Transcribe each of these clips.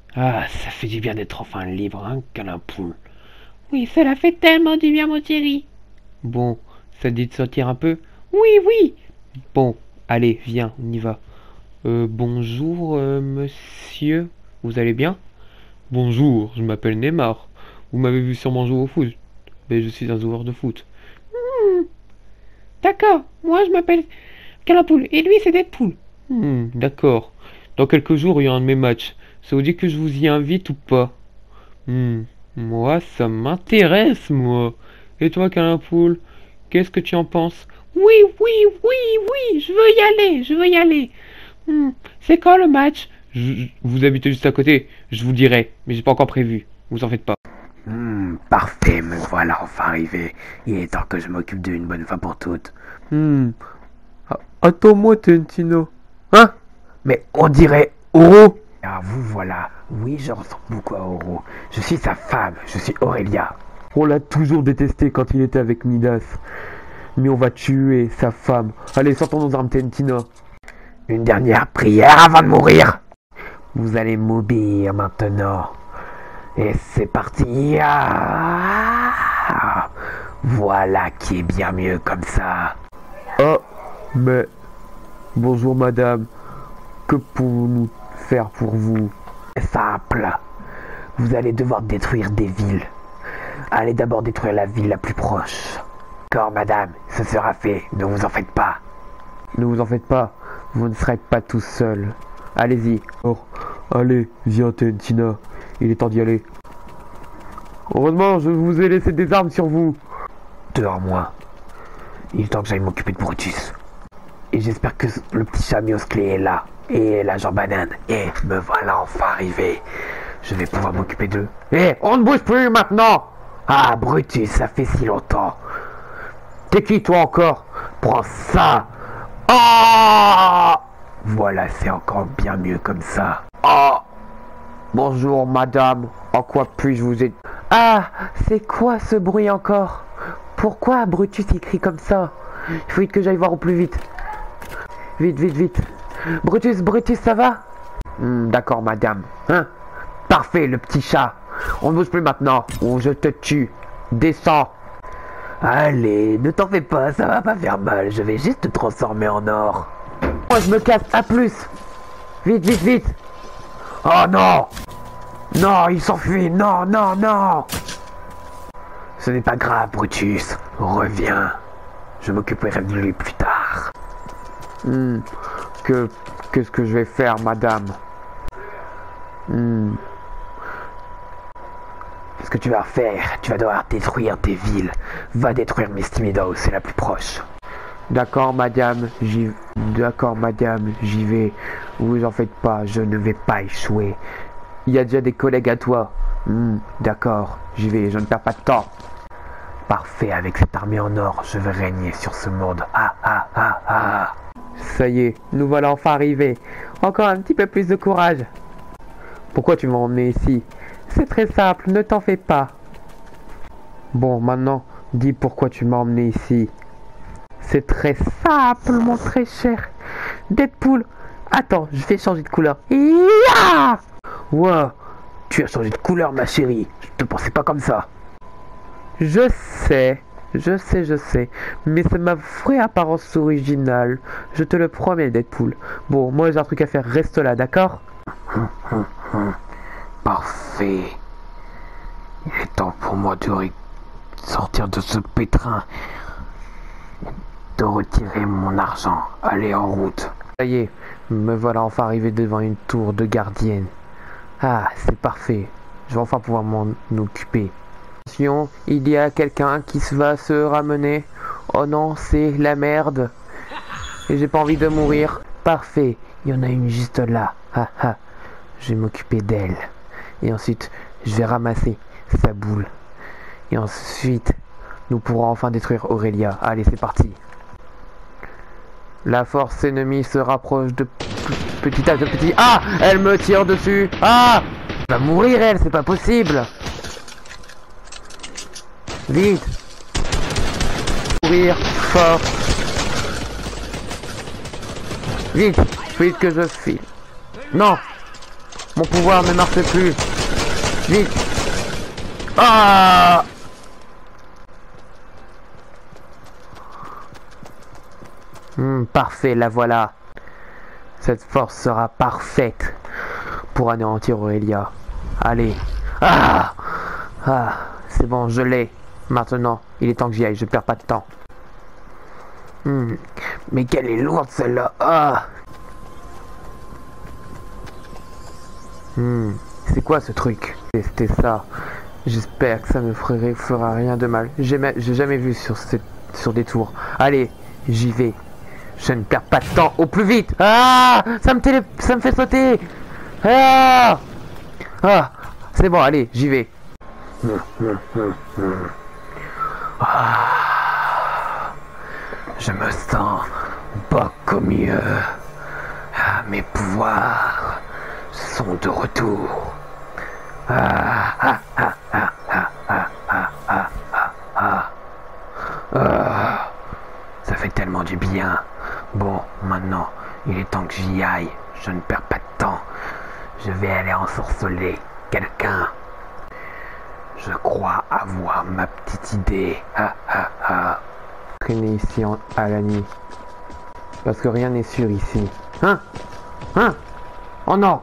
Ah, ça fait du bien d'être enfin libre, hein, câlin poule. Oui, cela fait tellement du bien, mon chéri. Bon, ça te dit de sortir un peu? Oui, oui. Bon, allez, viens, on y va. Bonjour, monsieur. Vous allez bien? Bonjour, je m'appelle Neymar. Vous m'avez vu sûrement jouer au foot. Mais je suis un joueur de foot. Hmm, d'accord. Moi, je m'appelle Calapoule. Et lui, c'est Deadpool. D'accord. Dans quelques jours, il y a un de mes matchs. Ça vous dit que je vous y invite ou pas? Hmm, moi, ça m'intéresse, moi. Et toi, câlin poule, qu'est-ce que tu en penses? Oui, oui, oui, oui. Je veux y aller. Je veux y aller. C'est quand le match? Vous habitez juste à côté, je vous dirai, mais j'ai pas encore prévu. Vous en faites pas. Parfait, me voilà enfin arrivé. Il est temps que je m'occupe d'une bonne fois pour toutes. Attends-moi, Tentino. Hein? Mais on dirait Oro. Ah, vous voilà. Oui, je ressemble beaucoup à Oro. Je suis sa femme, je suis Aurélia. On l'a toujours détesté quand il était avec Midas. Mais on va tuer sa femme. Allez, sortons nos armes, Tentino. Une dernière prière avant de mourir. Vous allez m'obéir maintenant. Et c'est parti. Ah, voilà qui est bien mieux comme ça. Oh, mais... Bonjour, madame. Que pouvons-nous faire pour vous? C'est simple. Vous allez devoir détruire des villes. Allez d'abord détruire la ville la plus proche. D'accord, madame, ce sera fait. Ne vous en faites pas. Ne vous en faites pas, vous ne serez pas tout seul. Allez-y. Oh, allez, viens, Tentina. Il est temps d'y aller. Heureusement, je vous ai laissé des armes sur vous. Dehors moi. Il est temps que j'aille m'occuper de Brutus. Et j'espère que le petit chat Miosclé est là. Et l'agent banane. Et me voilà enfin arrivé. Je vais pouvoir m'occuper d'eux. On ne bouge plus maintenant. Ah, Brutus, ça fait si longtemps. T'es qui toi encore? Prends ça. Ah, voilà, c'est encore bien mieux comme ça. Oh, bonjour, madame. En quoi puis-je vous aider? Ah, c'est quoi ce bruit encore? Pourquoi Brutus écrit comme ça? Il faut vite que j'aille voir au plus vite. Vite, vite, vite. Brutus, ça va? D'accord, madame. Hein? Parfait, le petit chat. On ne bouge plus maintenant, ou je te tue. Descends. Allez, ne t'en fais pas, ça va pas faire mal. Je vais juste te transformer en or. Moi, je me casse, à plus. Vite, vite, vite. Oh non. Non, il s'enfuit. Non, non, non. Ce n'est pas grave, Brutus. Reviens. Je m'occuperai de lui plus tard. Qu'est-ce que je vais faire, madame? Ce que tu vas faire, tu vas devoir détruire des villes. Va détruire Misty-Meadows, c'est la plus proche. D'accord, madame, j'y vais. Vous en faites pas, je ne vais pas échouer. Il y a déjà des collègues à toi. D'accord, j'y vais, je ne perds pas de temps. Parfait, avec cette armée en or, je vais régner sur ce monde. Ah, ah, ah, ah. Ça y est, nous voilà enfin arrivés. Encore un petit peu plus de courage. Pourquoi tu m'as emmené ici? C'est très simple, ne t'en fais pas. Bon, maintenant, dis pourquoi tu m'as emmené ici. C'est très simple, mon très cher Deadpool. Attends, je vais changer de couleur. Ya! Wow, tu as changé de couleur, ma chérie. Je te pensais pas comme ça. Je sais, mais c'est ma vraie apparence originale. Je te le promets, Deadpool. Bon, moi j'ai un truc à faire, reste là, d'accord? Parfait. Il est temps pour moi de sortir de ce pétrin. De retirer mon argent. Allez, en route. Ça y est, me voilà enfin arrivé devant une tour de gardienne. Ah, c'est parfait. Je vais enfin pouvoir m'en occuper. Attention, il y a quelqu'un qui va se ramener. Oh non, c'est la merde. Et j'ai pas envie de mourir. Parfait, il y en a une juste là. Ah ah, je vais m'occuper d'elle. Et ensuite, je vais ramasser sa boule. Et ensuite, nous pourrons enfin détruire Aurélia. Allez, c'est parti. La force ennemie se rapproche de petit à petit. Ah! Elle me tire dessus! Ah! Elle va mourir, elle, c'est pas possible! Vite! Mourir fort! Vite! Vite que je file! Non! Mon pouvoir ne marche plus. Vite. Ah! Parfait, la voilà. Cette force sera parfaite pour anéantir Aurélia. Allez. Ah! Ah, c'est bon, je l'ai. Maintenant, il est temps que j'y aille, je perds pas de temps. Mais quelle est lourde celle-là. Ah! C'est quoi ce truc? C'était ça. J'espère que ça ne fera rien de mal. J'ai jamais vu sur des tours. Allez, j'y vais. Je ne perds pas de temps. Au plus vite. Ah! Ça me fait sauter. Ah! Ah! C'est bon, allez, j'y vais. Ah, je me sens beaucoup mieux. Ah, mes pouvoirs sont de retour. Ça fait tellement du bien. Bon, maintenant, il est temps que j'y aille. Je ne perds pas de temps. Je vais aller ensorceler quelqu'un. Je crois avoir ma petite idée. Traîner ici à la nuit. Parce que rien n'est sûr ici. Hein? Oh non!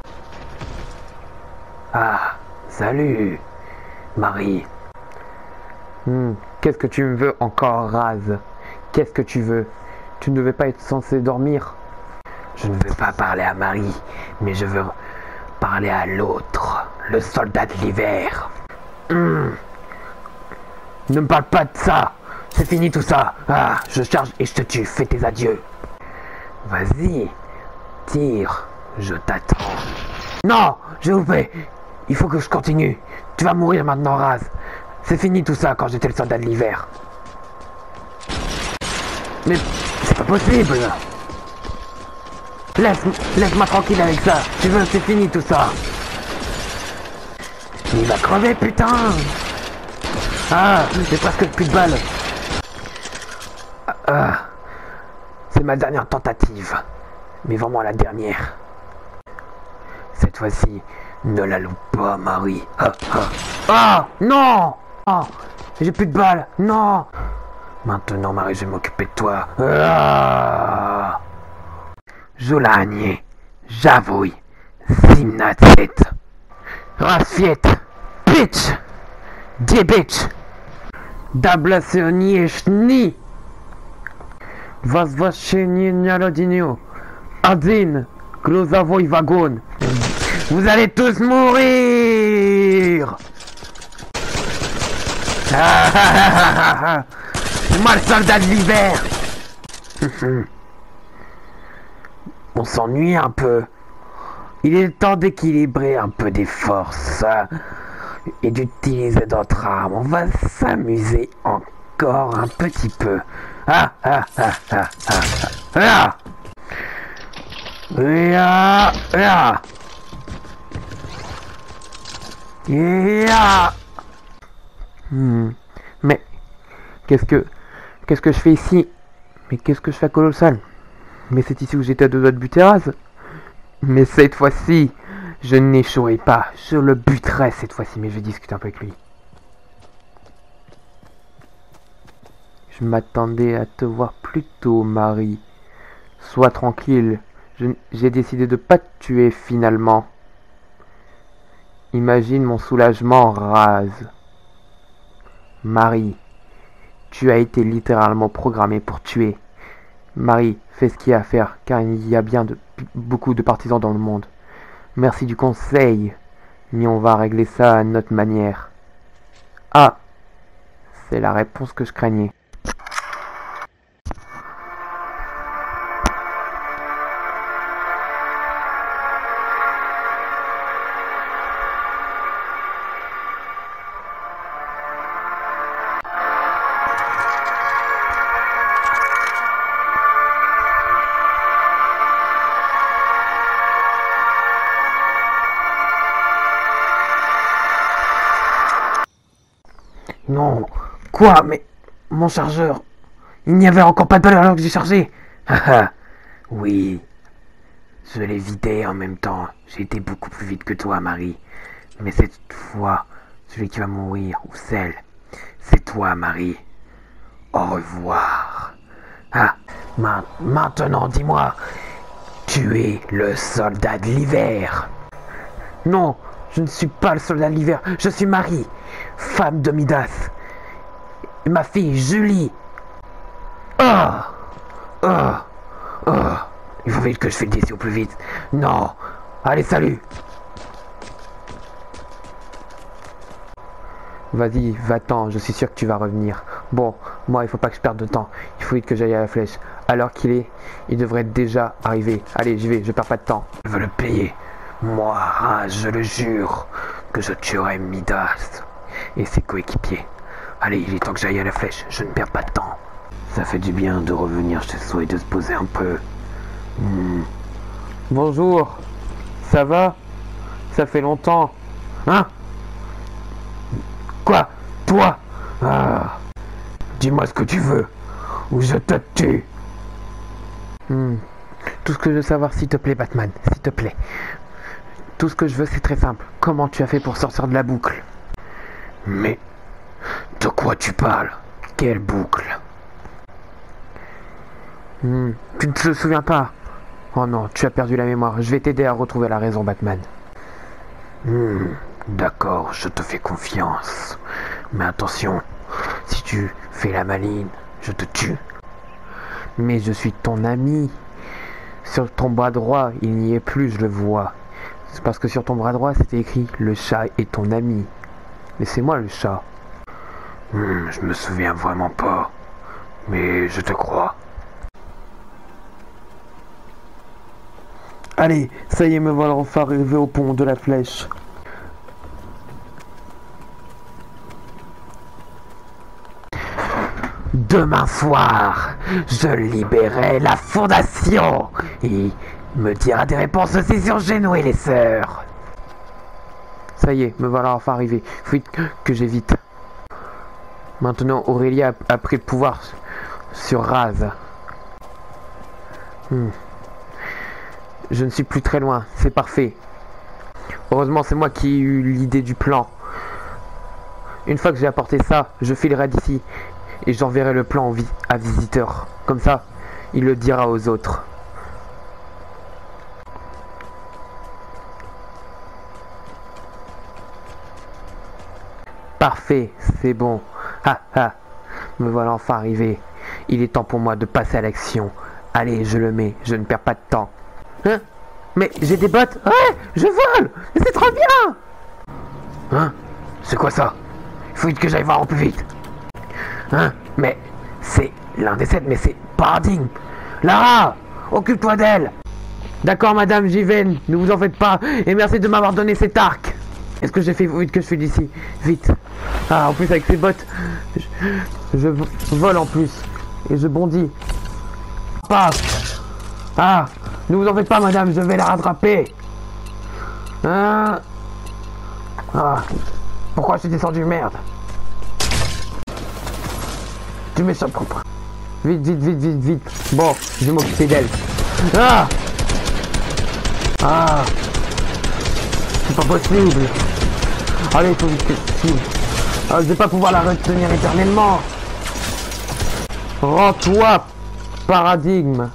Ah, salut, Marie. Qu'est-ce que tu me veux encore, Raz? Qu'est-ce que tu veux? Tu ne devais pas être censé dormir. Je ne veux pas parler à Marie, mais je veux parler à l'autre, le soldat de l'hiver. Ne me parle pas de ça. C'est fini tout ça. Ah, je charge et je te tue. Fais tes adieux. Vas-y, tire. Je t'attends. Non, j'ai loupé. Il faut que je continue. Tu vas mourir maintenant, Raz. C'est fini tout ça quand j'étais le soldat de l'hiver. Mais c'est pas possible. Laisse-moi tranquille avec ça. Tu veux, c'est fini tout ça. Il va crever, putain. Ah, j'ai presque plus de balles. C'est ma dernière tentative. Mais vraiment la dernière. Cette fois-ci, ne la loupe pas, Marie. Ah, non. Ah, j'ai plus de balles. Non. Maintenant, Marie, je vais m'occuper de toi. Jolagne, Javouille, Simnatset, Rasfiet, Pitch, Diebitch, Dablacioniechni, Vazvachenie Nalodinio, Adin, Glosavoy Vagon. Vous allez tous mourir! C'est moi le soldat de l'hiver! On s'ennuie un peu. Il est temps d'équilibrer un peu des forces et d'utiliser d'autres armes. On va s'amuser encore un petit peu. Mais qu'est-ce que je fais ici? Mais qu'est-ce que je fais à Colossal? Mais c'est ici où j'étais à 2 doigts de buter Raz. Mais cette fois-ci, je n'échouerai pas. Je le buterai cette fois-ci, mais je vais discuter un peu avec lui. Je m'attendais à te voir plus tôt, Marie. Sois tranquille. J'ai décidé de pas te tuer finalement. Imagine mon soulagement, Raz. Marie, tu as été littéralement programmée pour tuer. Marie, fais ce qu'il y a à faire, car il y a bien beaucoup de partisans dans le monde. Merci du conseil, mais on va régler ça à notre manière. Ah, c'est la réponse que je craignais. Non, quoi? Mais mon chargeur, il n'y avait encore pas de balle alors que j'ai chargé. Oui, Je l'ai vidé en même temps. J'ai été beaucoup plus vite que toi, Marie. Mais cette fois, celui qui va mourir, ou celle, c'est toi, Marie. Au revoir. Ah, maintenant, dis-moi, tu es le soldat de l'hiver. Non, je ne suis pas le soldat de l'hiver. Je suis Marie, femme de Midas. Et ma fille, Julie. Ah, ah, ah. Il faut vite que je file d'ici au plus vite. Non. Allez, salut. Vas-y, va-t'en, je suis sûr que tu vas revenir. Bon, moi, il faut pas que je perde de temps. Il faut vite que j'aille à la flèche. Alors qu'il est, il devrait déjà arriver. Allez, j'y vais, je perds pas de temps. Je veux le payer. Moi, je le jure, que je tuerai Midas et ses coéquipiers. Allez, il est temps que j'aille à la flèche, je ne perds pas de temps. Ça fait du bien de revenir chez soi et de se poser un peu. Bonjour, ça va? Ça fait longtemps. Hein? Quoi? Toi? Ah. Dis-moi ce que tu veux, ou je te tue. Tout ce que je veux savoir, s'il te plaît, Batman, s'il te plaît. Tout ce que je veux, c'est très simple. Comment tu as fait pour sortir de la boucle? Mais de quoi tu parles? Quelle boucle? Tu ne te souviens pas? Oh non, tu as perdu la mémoire. Je vais t'aider à retrouver la raison, Batman. D'accord, je te fais confiance. Mais attention, si tu fais la maline, je te tue. Mais je suis ton ami. Sur ton bras droit, il n'y est plus, je le vois. C'est parce que sur ton bras droit, c'était écrit « Le chat est ton ami ». Mais c'est moi le chat. Je me souviens vraiment pas. Mais je te crois. Allez, ça y est, me voilà enfin arrivé au pont de la flèche. Demain soir, je libérerai la fondation et me dira des réponses aussi sur Génois et les sœurs. Ça y est, me voilà enfin arrivé. Faut que j'évite. Maintenant, Aurélia a pris le pouvoir sur Raz. Je ne suis plus très loin, c'est parfait. Heureusement, c'est moi qui ai eu l'idée du plan. Une fois que j'ai apporté ça, je filerai d'ici et j'enverrai le plan à Visiteur. Comme ça, il le dira aux autres. Parfait, c'est bon. Ha ha, me voilà enfin arrivé. Il est temps pour moi de passer à l'action. Allez, je le mets, je ne perds pas de temps. Hein? Mais j'ai des bottes. Ouais, je vole. C'est trop bien. Hein? C'est quoi ça? Il faut vite que j'aille voir au plus vite. Hein? Mais c'est l'un des 7, mais c'est Paradigme. Lara, occupe-toi d'elle. D'accord, madame, j'y vais. Ne vous en faites pas. Et merci de m'avoir donné cet arc. Est-ce que j'ai fait vite que je fais d'ici? Vite. Ah, en plus avec ces bottes, je vole en plus. Et je bondis. Ah, ne vous en faites pas, madame, je vais la rattraper. Ah, pourquoi je suis descendu, merde? Tu m'échappes propre. Vite. Bon, je vais m'occuper d'elle. C'est pas possible. Allez, faut vite que je suive. Je vais pas pouvoir la retenir éternellement. Rends-toi, Paradigme.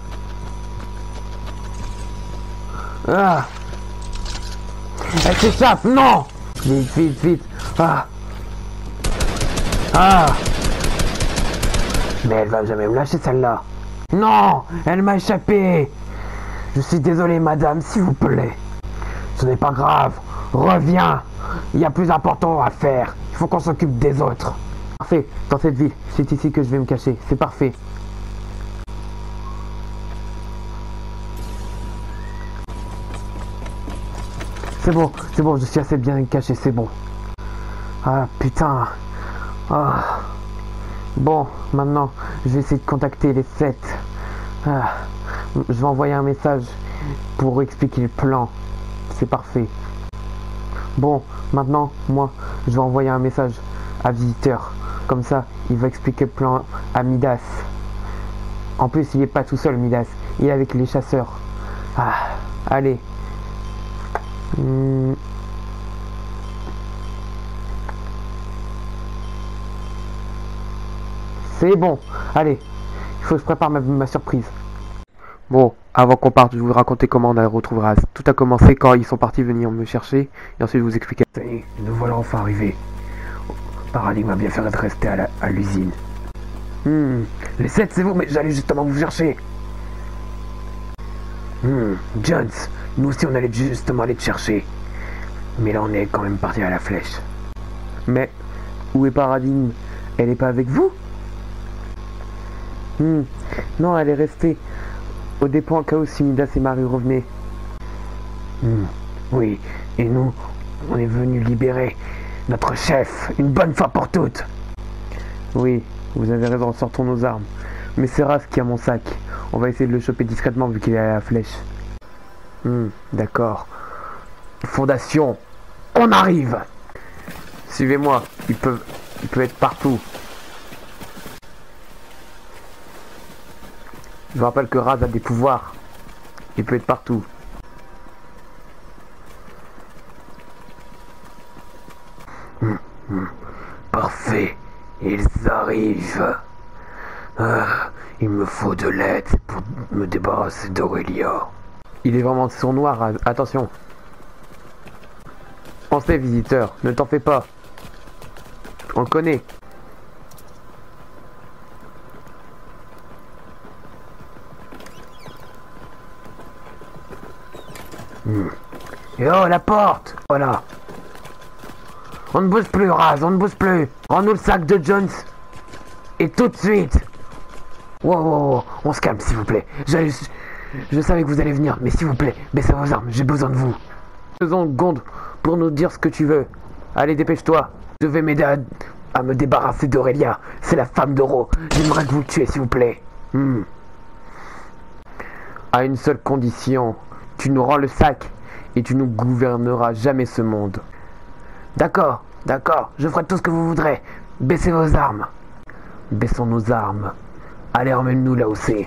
Elle s'échappe, non. Vite. Mais elle va jamais me lâcher celle-là. Non, elle m'a échappé. Je suis désolé, madame, s'il vous plaît. Ce n'est pas grave. Reviens. Il y a plus important à faire. Il faut qu'on s'occupe des autres. Parfait. Dans cette ville, c'est ici que je vais me cacher. C'est parfait. C'est bon. Je suis assez bien caché. C'est bon. Ah, putain. Bon, maintenant, je vais essayer de contacter les 7. Je vais envoyer un message pour expliquer le plan. C'est parfait. Bon, maintenant, moi, je vais envoyer un message à Visiteur. Comme ça, il va expliquer le plan à Midas. En plus, il n'est pas tout seul, Midas. Il est avec les chasseurs. Allez. C'est bon. Allez. Il faut que je prépare ma surprise. Bon, avant qu'on parte, je vais vous raconter comment on a retrouvé Raz. Tout a commencé quand ils sont partis venir me chercher. Et ensuite, je vous expliquer. Ça y est, nous voilà enfin arrivés. Paradigme a bien fait de rester à l'usine. Les 7, c'est vous, mais j'allais justement vous chercher. Jones, nous aussi on allait justement aller te chercher. Mais là on est quand même parti à la flèche. Mais, où est Paradigme? Elle est pas avec vous? Non, elle est restée au dépôt en cas où Simidas et Marie revenaient. Oui, et nous, on est venus libérer notre chef, une bonne fois pour toutes. Oui, vous avez raison, sortons nos armes. Mais c'est Raz qui a mon sac. On va essayer de le choper discrètement vu qu'il est à la flèche. D'accord. Fondation, on arrive. Suivez-moi, il peut être partout. Je vous rappelle que Raz a des pouvoirs. Il peut être partout. Parfait, ils arrivent. Il me faut de l'aide pour me débarrasser d'Aurélia. Il est vraiment sournois, Raz. Attention. Pensez, visiteur, ne t'en fais pas. On le connaît. Et oh, la porte. Voilà. On ne bouge plus, Raz, on ne bouge plus. Rends-nous le sac de Jones. Et tout de suite. Wow, on se calme, s'il vous plaît. Je savais que vous allez venir, mais s'il vous plaît, baissez vos armes, j'ai besoin de vous. 2 secondes pour nous dire ce que tu veux. Allez, dépêche-toi. Je vais m'aider à me débarrasser d'Aurélia. C'est la femme d'Oro. J'aimerais que vous le tuiez, s'il vous plaît. À une seule condition. Tu nous rends le sac et tu ne gouverneras jamais ce monde. D'accord, je ferai tout ce que vous voudrez. Baissez vos armes. Baissons nos armes. Allez, emmène-nous là où c'est.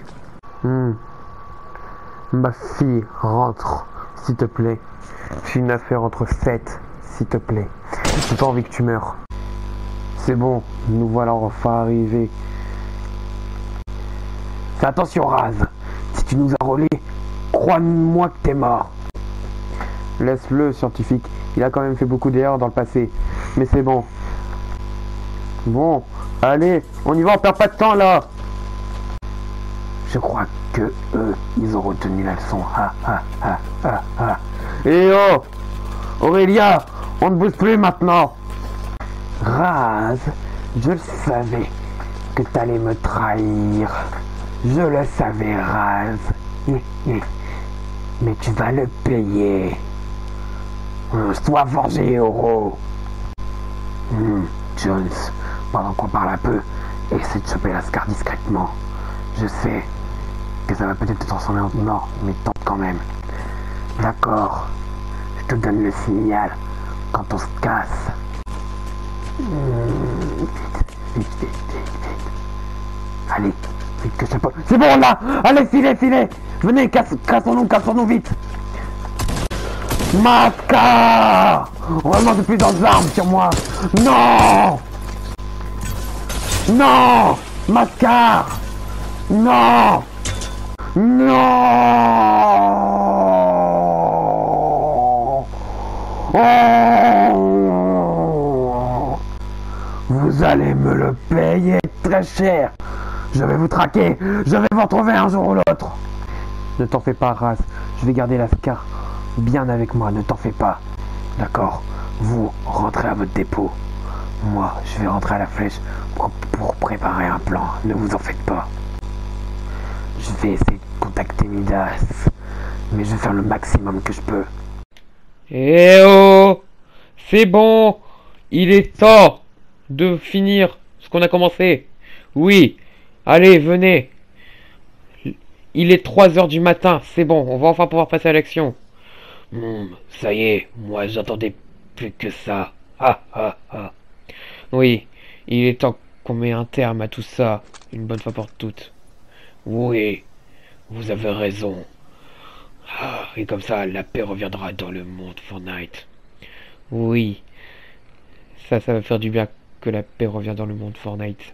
Ma fille, rentre, s'il te plaît. J'ai une affaire entre 7, s'il te plaît. J'ai pas envie que tu meurs. C'est bon, nous voilà enfin arrivés. Fais attention, Raz. Si tu nous as rôlé, crois-moi que t'es mort. Laisse-le, scientifique. Il a quand même fait beaucoup d'erreurs dans le passé. Mais c'est bon. Bon, allez, on y va, on perd pas de temps là. Je crois que eux, ils ont retenu la leçon. Eh oh, Aurélia, on ne bouge plus maintenant. Raz, je le savais que t'allais me trahir. Je le savais, Raz. Mais tu vas le payer. Sois vengé, Oro. Jones, pendant qu'on parle un peu, essaie de choper la Scar discrètement. Je sais que ça va peut-être te transformer en mort, mais tente quand même. D'accord. Je te donne le signal quand on se casse. Vite. Allez, vite que je peux. C'est bon là. Allez, filez. Venez, cassons-nous vite. Mascar! Vraiment de plus dans les armes sur moi. Non, Mascar! Non! Oh! Vous allez me le payer très cher. Je vais vous traquer. Je vais vous retrouver un jour ou l'autre. Ne t'en fais pas, Raz. Je vais garder la Scar bien avec moi. Ne t'en fais pas. D'accord. Vous rentrez à votre dépôt. Moi, je vais rentrer à la flèche pour préparer un plan. Ne vous en faites pas. Je vais essayer de contacter Midas. Mais je vais faire le maximum que je peux. Eh oh! C'est bon! Il est temps de finir ce qu'on a commencé. Oui. Allez, venez. Il est 3h du matin. C'est bon, on va enfin pouvoir passer à l'action. Ça y est, moi j'attendais plus que ça. Oui, il est temps qu'on mette un terme à tout ça, une bonne fois pour toutes. Oui, vous avez raison. Ah, et comme ça, la paix reviendra dans le monde Fortnite. Oui, ça va faire du bien que la paix revienne dans le monde Fortnite.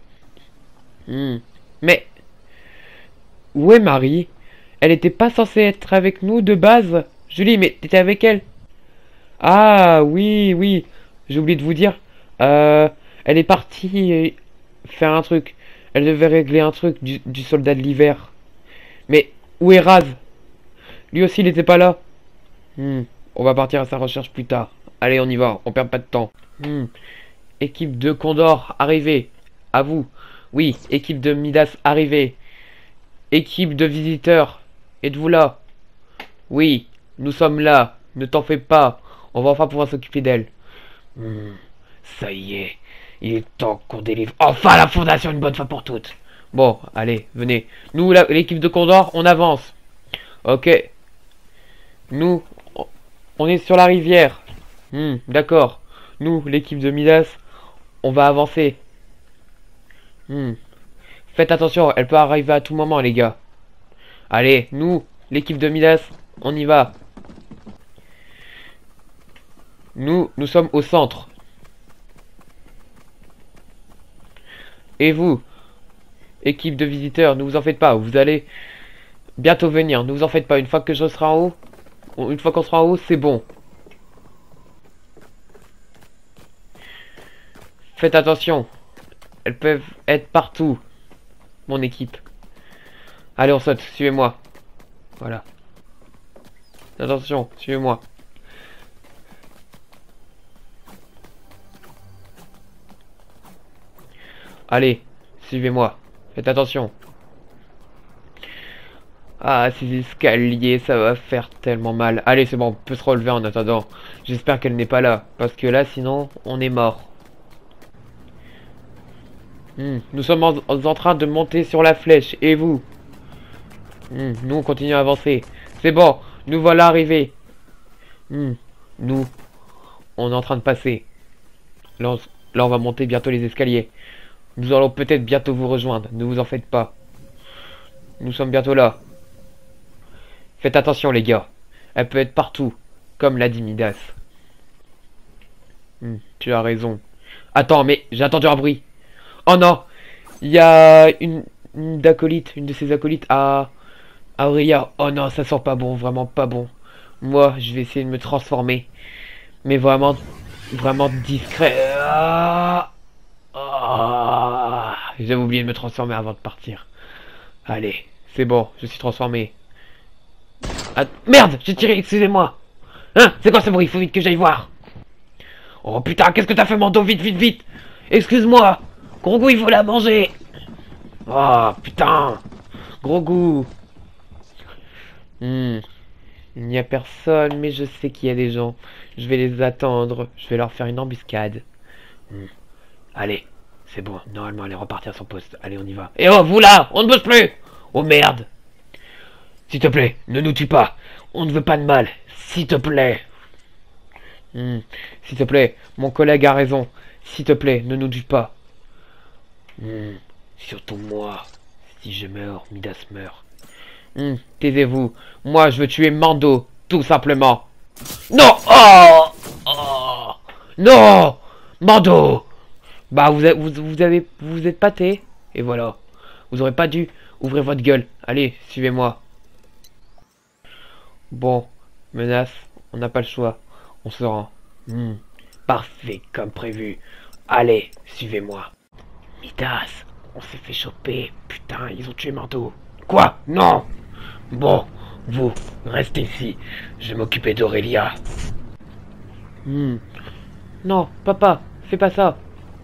Mais, où est Marie? Elle était pas censée être avec nous de base. Julie, mais t'étais avec elle? Ah, oui, oui, j'ai oublié de vous dire. Elle est partie faire un truc. Elle devait régler un truc du soldat de l'hiver. Mais, où est Raz? Lui aussi, il était pas là. On va partir à sa recherche plus tard. Allez, on y va, on perd pas de temps. Équipe de Condor, arrivez. À vous. Oui, équipe de Midas, arrivez. Équipe de visiteurs, êtes-vous là? Oui, nous sommes là. Ne t'en fais pas. On va enfin pouvoir s'occuper d'elle. Ça y est. Il est temps qu'on délivre enfin la fondation une bonne fois pour toutes. Bon, allez, venez. Nous, l'équipe de Condor, on avance. Ok. Nous, on est sur la rivière. D'accord. Nous, l'équipe de Midas, on va avancer. Faites attention, elle peut arriver à tout moment, les gars. Allez, nous, l'équipe de Midas, on y va. Nous sommes au centre. Et vous, équipe de visiteurs, ne vous en faites pas, vous allez bientôt venir, ne vous en faites pas. Une fois que je serai en haut, une fois qu'on sera en haut, c'est bon. Faites attention, elles peuvent être partout, mon équipe. Allez, on saute, suivez-moi. Voilà. Attention, suivez-moi. Allez, suivez-moi. Faites attention. Ah, ces escaliers, ça va faire tellement mal. Allez, c'est bon, on peut se relever en attendant. J'espère qu'elle n'est pas là. Parce que là, sinon, on est mort. Nous sommes en train de monter sur la flèche. Et vous? Nous, on continue à avancer. C'est bon, nous voilà arrivés. Nous, on est en train de passer. Là, on va monter bientôt les escaliers. Nous allons peut-être bientôt vous rejoindre. Ne vous en faites pas. Nous sommes bientôt là. Faites attention, les gars. Elle peut être partout. Comme l'a dit Midas. Tu as raison. Attends, mais j'ai entendu un bruit. Oh non! Il y a une acolyte, une de ses acolytes à Aurélia. Oh non, ça sent pas bon, vraiment pas bon. Moi, je vais essayer de me transformer. Mais vraiment, vraiment discret. J'avais oublié de me transformer avant de partir. Allez, c'est bon, je suis transformé. Ah, merde, j'ai tiré, excusez-moi. Hein, c'est quoi ce bruit? Faut vite que j'aille voir. Oh putain, qu'est-ce que t'as fait, Mando? Vite, vite, vite. Excuse-moi. Gros goût, il faut la manger. Oh putain. Gros goût. Il n'y a personne, mais je sais qu'il y a des gens. Je vais les attendre. Je vais leur faire une embuscade. Allez, c'est bon. Normalement, elle est repartie à son poste. Allez, on y va. Et oh, vous là, on ne bouge plus. Oh merde. S'il te plaît, ne nous tue pas. On ne veut pas de mal. S'il te plaît. S'il te plaît, mon collègue a raison. S'il te plaît, ne nous tue pas. Surtout moi. Si je meurs, Midas meurt. Taisez-vous. Moi, je veux tuer Mando, tout simplement. Non! Oh! Non! Mando! Bah, vous êtes pâté. Et voilà. Vous aurez pas dû ouvrir votre gueule. Allez, suivez-moi. Bon, menace, on n'a pas le choix. On se rend. Parfait, comme prévu. Allez, suivez-moi. Midas, on s'est fait choper. Putain, ils ont tué Mando. Quoi? Non! Bon, vous, restez ici. Je vais m'occuper d'Aurélia. Non, papa, fais pas ça.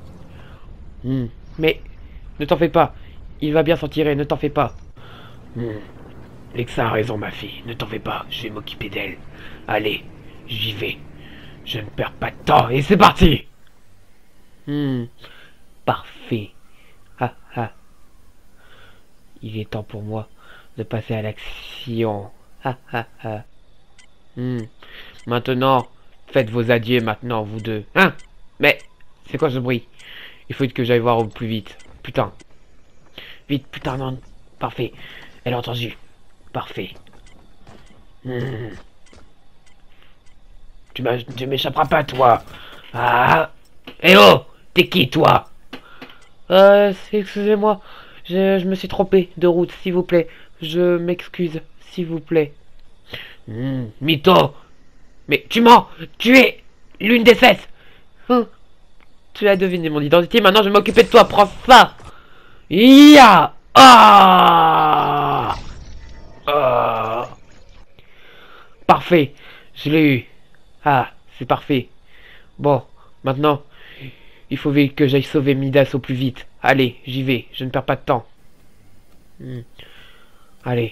Mais, ne t'en fais pas. Il va bien s'en tirer, ne t'en fais pas. Lexa a raison, ma fille. Ne t'en fais pas, je vais m'occuper d'elle. Allez, j'y vais. Je ne perds pas de temps, et c'est parti! Parfait. Il est temps pour moi de passer à l'action. Maintenant, faites vos adieux maintenant, vous deux. Hein? Mais, c'est quoi ce bruit? Il faut que j'aille voir au plus vite. Putain. Vite, putain, non. Parfait. Elle a entendu. Parfait. Hmm. Tu m'échapperas pas, toi. Ah. Eh oh, t'es qui, toi? Excusez-moi, je me suis trompé de route, s'il vous plaît. Je m'excuse, s'il vous plaît. Mytho. Mais tu mens. Tu es l'une des 16. Tu as deviné mon identité, maintenant je vais m'occuper de toi, prends ça. Ya. Ah. Ah. Parfait, je l'ai eu. Ah, c'est parfait. Bon, maintenant, il faut vite que j'aille sauver Midas au plus vite. Allez, j'y vais, je ne perds pas de temps. Allez.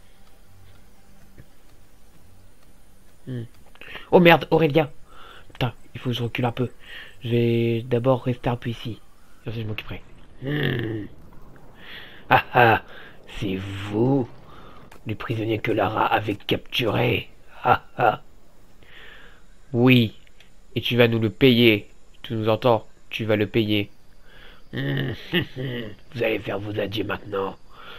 Oh merde, Aurélia. Putain, il faut que je recule un peu. Je vais d'abord rester un peu ici. Ensuite, je m'occuperai. Ah ah. C'est vous, les prisonniers que Lara avait capturés. Ah ah. Oui, et tu vas nous le payer. Tu nous entends? Tu vas le payer. Vous allez faire vos adieux maintenant.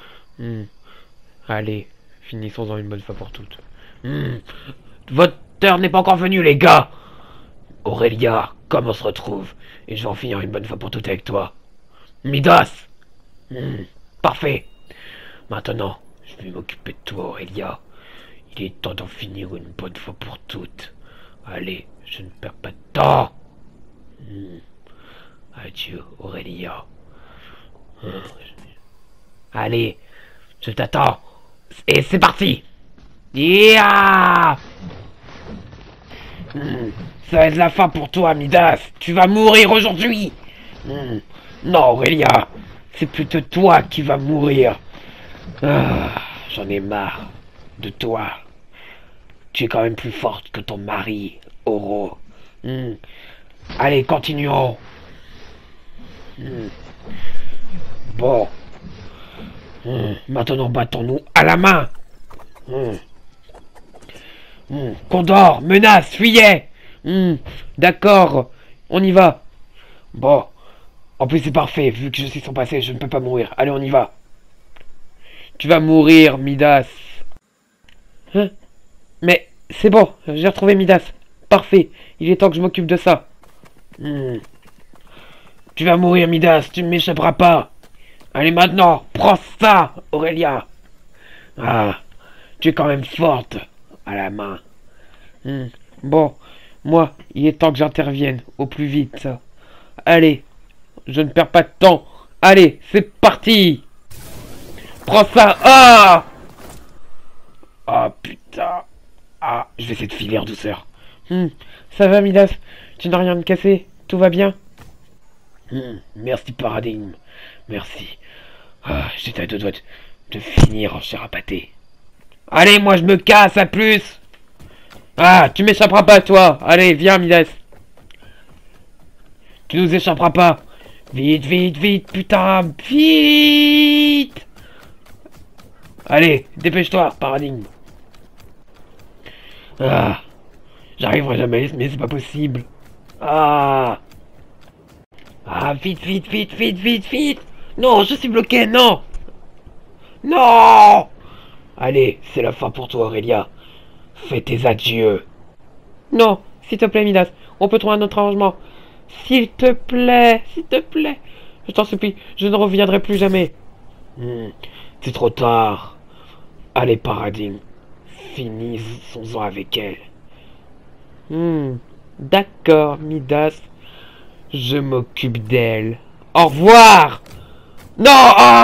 Allez, finissons-en une bonne fois pour toutes. Votre heure n'est pas encore venue, les gars. Aurélia, comme on se retrouve? Et je vais en finir une bonne fois pour toutes avec toi. Midas. Parfait. Maintenant, je vais m'occuper de toi, Aurélia. Il est temps d'en finir une bonne fois pour toutes. Allez, je ne perds pas de temps. Adieu, Aurélia. Allez, je t'attends. Et c'est parti. Yeah. Ça va être la fin pour toi, Midas. Tu vas mourir aujourd'hui. Non, Aurélia. C'est plutôt toi qui vas mourir. J'en ai marre de toi. Tu es quand même plus forte que ton mari, Oro. Allez, continuons. Bon. Maintenant, battons-nous à la main. Condor, menace, fuyez. D'accord, on y va. Bon. En plus, c'est parfait. Vu que je suis son passé, je ne peux pas mourir. Allez, on y va. Tu vas mourir, Midas. Mais c'est bon, j'ai retrouvé Midas. Parfait, il est temps que je m'occupe de ça. Tu vas mourir, Midas, tu ne m'échapperas pas. Allez maintenant, prends ça, Aurélia. Ah, tu es quand même forte à la main. Bon, moi, il est temps que j'intervienne au plus vite. Allez, je ne perds pas de temps. Allez, c'est parti. Prends ça. Ah! Ah, putain. Ah, je vais essayer de filer en douceur. Ça va, Midas? Tu n'as rien de cassé? Tout va bien? Merci, Paradigme. Merci. Ah, j'étais à deux doigts de finir en chair à pâté. Allez, moi je me casse, à plus! Ah, tu m'échapperas pas, toi! Allez, viens, Midas! Tu nous échapperas pas! Vite, vite, vite, putain! Vite! Allez, dépêche-toi, Paradigme! Ah! J'arriverai jamais, mais c'est pas possible! Ah! Ah, vite, vite, vite, vite, vite, vite! Non, je suis bloqué, non! Non! Allez, c'est la fin pour toi, Aurélia. Fais tes adieux. Non, s'il te plaît, Midas, on peut trouver un autre arrangement. S'il te plaît, je t'en supplie, je ne reviendrai plus jamais. C'est trop tard. Allez, Paradigme, finissons-en avec elle. D'accord, Midas, je m'occupe d'elle. Au revoir! Non!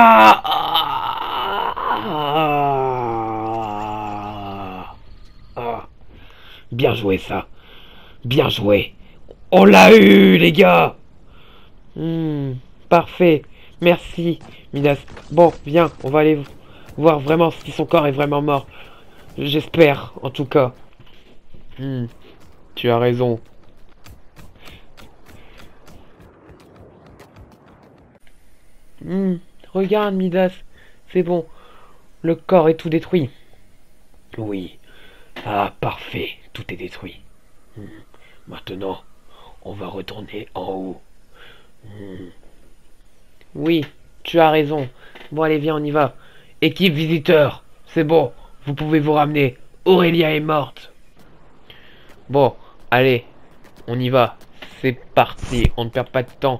Bien joué, ça. Bien joué. On l'a eu, les gars. Parfait. Merci, Midas. Bon, viens, on va aller voir vraiment si son corps est vraiment mort. J'espère, en tout cas. Tu as raison. Regarde, Midas. C'est bon. Le corps est tout détruit. Oui. Ah, parfait. Tout est détruit. Maintenant, on va retourner en haut. Oui, tu as raison. Bon, allez, viens, on y va. Équipe visiteur, c'est bon. Vous pouvez vous ramener. Aurélia est morte. Bon, allez, on y va. C'est parti, on ne perd pas de temps.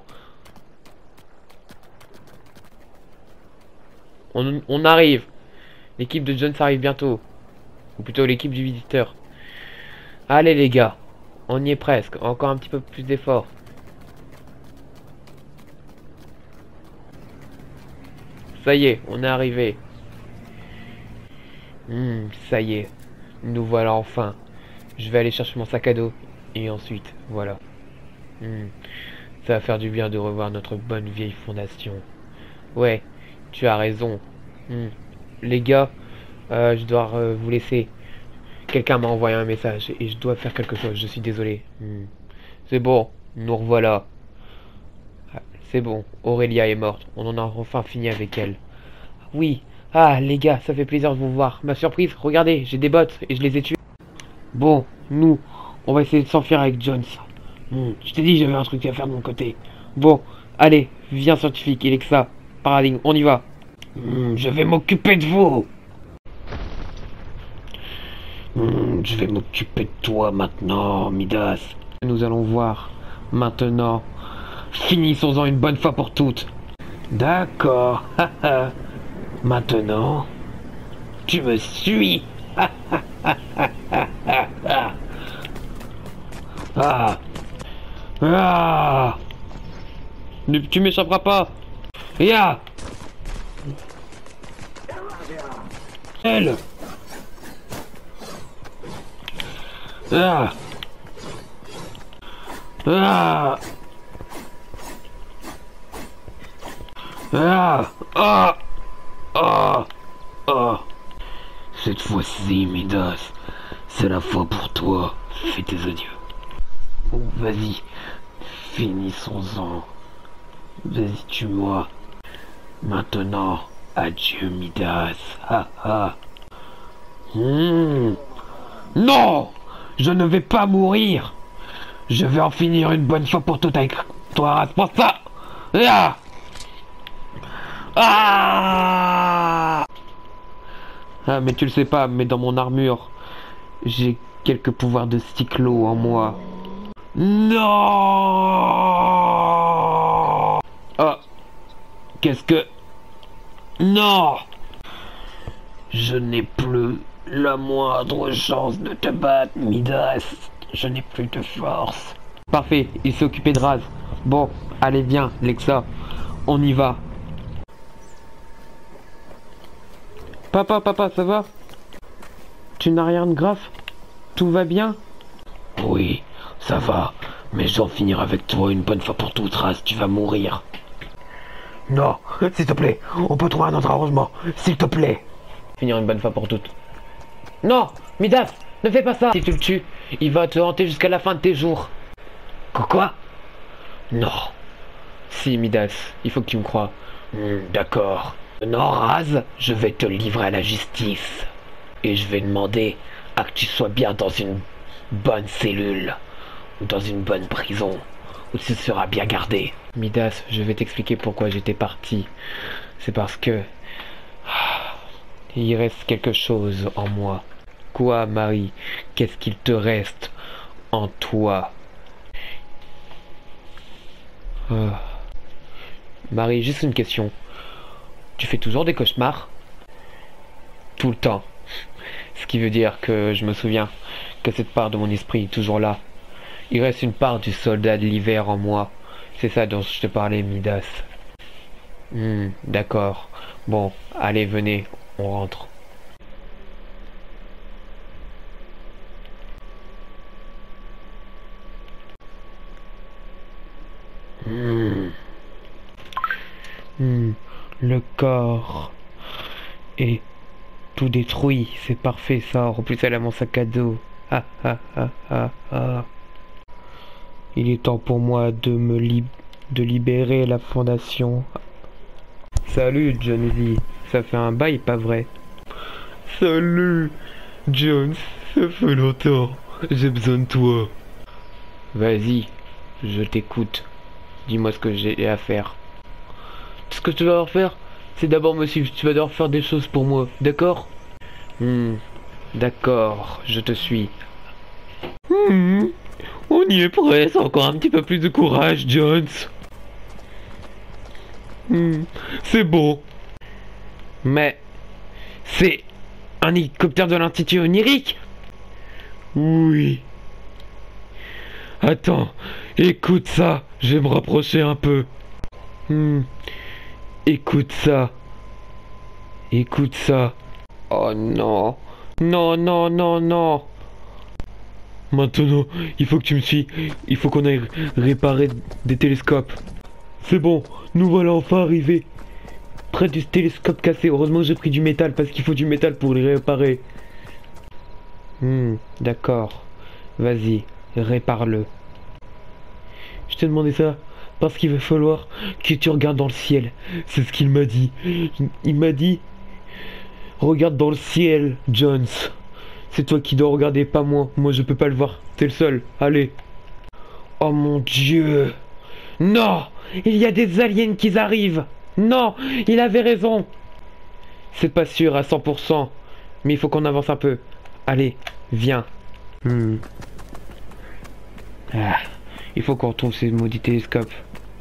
On arrive. L'équipe de Jones arrive bientôt. Ou plutôt l'équipe du visiteur. Allez les gars, on y est presque. Encore un petit peu plus d'effort. Ça y est, on est arrivé. Ça y est, nous voilà enfin. Je vais aller chercher mon sac à dos. Et ensuite, voilà. Ça va faire du bien de revoir notre bonne vieille fondation. Ouais, tu as raison. Les gars, je dois vous laisser. Quelqu'un m'a envoyé un message et je dois faire quelque chose, je suis désolé. C'est bon, nous revoilà. C'est bon, Aurélia est morte, on en a enfin fini avec elle. Oui, les gars, ça fait plaisir de vous voir. Ma surprise, regardez, j'ai des bottes et je les ai tués. Bon, nous, on va essayer de s'enfuir avec Jones. Je t'ai dit, j'avais un truc à faire de mon côté. Bon, allez, viens scientifique, il est que ça. Paradigme, on y va. Je vais m'occuper de vous. Je vais m'occuper de toi maintenant, Midas. Nous allons voir. Maintenant, finissons-en une bonne fois pour toutes. D'accord. Maintenant, tu me suis. Tu m'échapperas pas. Elle. Cette fois-ci, Midas, c'est la fois pour toi. Fais tes adieux. Bon, vas-y, finissons-en. Vas-y, tue-moi. Maintenant, adieu, Midas. Non! Je ne vais pas mourir! Je vais en finir une bonne fois pour toutes avec toi, c'est pour ça! Mais tu le sais pas, mais dans mon armure, j'ai quelques pouvoirs de cyclo en moi. Non! Qu'est-ce que... Non! Je n'ai plus la moindre chance de te battre, Midas. Je n'ai plus de force. Parfait, il s'est occupé de Raz. Bon, allez viens, Lexa. On y va. Papa, ça va? Tu n'as rien de grave? Tout va bien? Oui, ça va. Mais j'en finirai avec toi une bonne fois pour toutes, Raz. Tu vas mourir. Non, s'il te plaît, on peut trouver un autre arrangement. S'il te plaît. Finir une bonne fois pour toutes. Non, Midas, ne fais pas ça. Si tu le tues, il va te hanter jusqu'à la fin de tes jours. Quoi? Non. Si, Midas, il faut que tu me crois. D'accord. Non, Raz, je vais te livrer à la justice. Et je vais demander à que tu sois bien dans une bonne cellule. Ou dans une bonne prison. Où tu seras bien gardé. Midas, je vais t'expliquer pourquoi j'étais parti. C'est parce que... il reste quelque chose en moi. Quoi, Marie? Qu'est-ce qu'il te reste en toi? Marie, juste une question. Tu fais toujours des cauchemars? Tout le temps. Ce qui veut dire que je me souviens que cette part de mon esprit est toujours là. Il reste une part du soldat de l'hiver en moi. C'est ça dont je te parlais, Midas. D'accord. Bon, allez, venez, on rentre. Le corps est tout détruit, c'est parfait ça. En plus elle a mon sac à dos. Il est temps pour moi de libérer la fondation. Salut Jonesy, ça fait un bail pas vrai? Salut Jones, ça fait longtemps, j'ai besoin de toi. Vas-y, je t'écoute. Dis-moi ce que j'ai à faire. Ce que tu vas devoir faire, c'est d'abord me suivre. Tu vas devoir faire des choses pour moi, d'accord? D'accord, je te suis. On y est presque, encore un petit peu plus de courage, Jones. C'est bon. Mais c'est un hélicoptère de l'Institut onirique? Oui. Attends, écoute ça, je vais me rapprocher un peu. Écoute ça. Écoute ça. Oh non. Non, non, non, non. Maintenant, il faut que tu me suis. Il faut qu'on aille réparer des télescopes. C'est bon, nous voilà enfin arrivés. Près du télescope cassé. Heureusement que j'ai pris du métal parce qu'il faut du métal pour les réparer. D'accord. Vas-y, répare-le. Je t'ai demandé ça parce qu'il va falloir que tu regardes dans le ciel. C'est ce qu'il m'a dit. Il m'a dit... Regarde dans le ciel, Jones. C'est toi qui dois regarder, pas moi. Moi, je peux pas le voir. T'es le seul. Allez. Oh mon Dieu. Non. Il y a des aliens qui arrivent. Non. Il avait raison. C'est pas sûr à 100%. Mais il faut qu'on avance un peu. Allez, viens. Il faut qu'on retrouve ces maudits télescopes.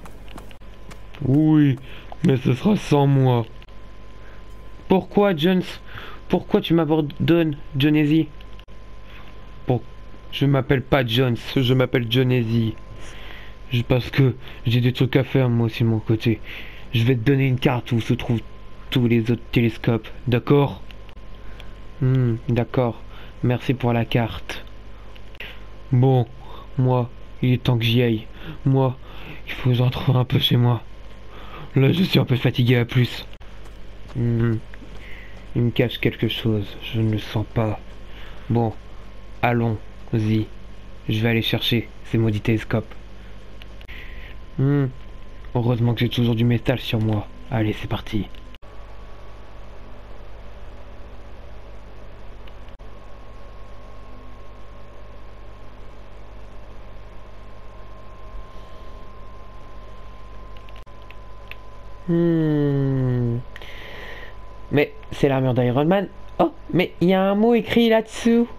Oui, mais ce sera sans moi. Pourquoi, Jones? Pourquoi tu m'abandonnes, Jonesy? Bon, je m'appelle pas Jones, je m'appelle Jonesy. Parce que j'ai des trucs à faire, moi aussi, de mon côté. Je vais te donner une carte où se trouvent tous les autres télescopes, d'accord? D'accord. Merci pour la carte. Bon, moi, il est temps que j'y aille. Moi, il faut que je retrouve un peu chez moi. Là, je suis un peu fatigué à plus. Il me cache quelque chose, je ne le sens pas. Bon, allons-y. Je vais aller chercher ces maudits télescopes. Heureusement que j'ai toujours du métal sur moi. Allez, c'est parti. Mais c'est l'armure d'Iron Man. Oh, mais il y a un mot écrit là-dessous.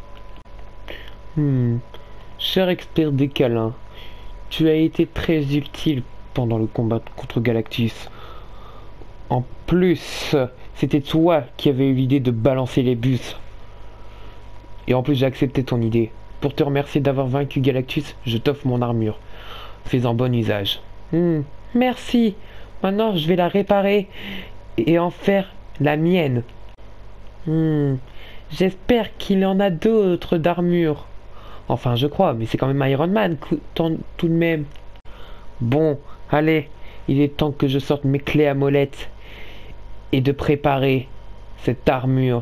Cher expert des câlins, tu as été très utile pendant le combat contre Galactus. En plus, c'était toi qui avais eu l'idée de balancer les bus. Et en plus, j'ai accepté ton idée. Pour te remercier d'avoir vaincu Galactus, je t'offre mon armure. Fais-en bon usage. Merci. Maintenant, je vais la réparer et en faire la mienne. J'espère qu'il y en a d'autres d'armure. Enfin, je crois, mais c'est quand même Iron Man, tout de même. Bon, allez, il est temps que je sorte mes clés à molette et de préparer cette armure.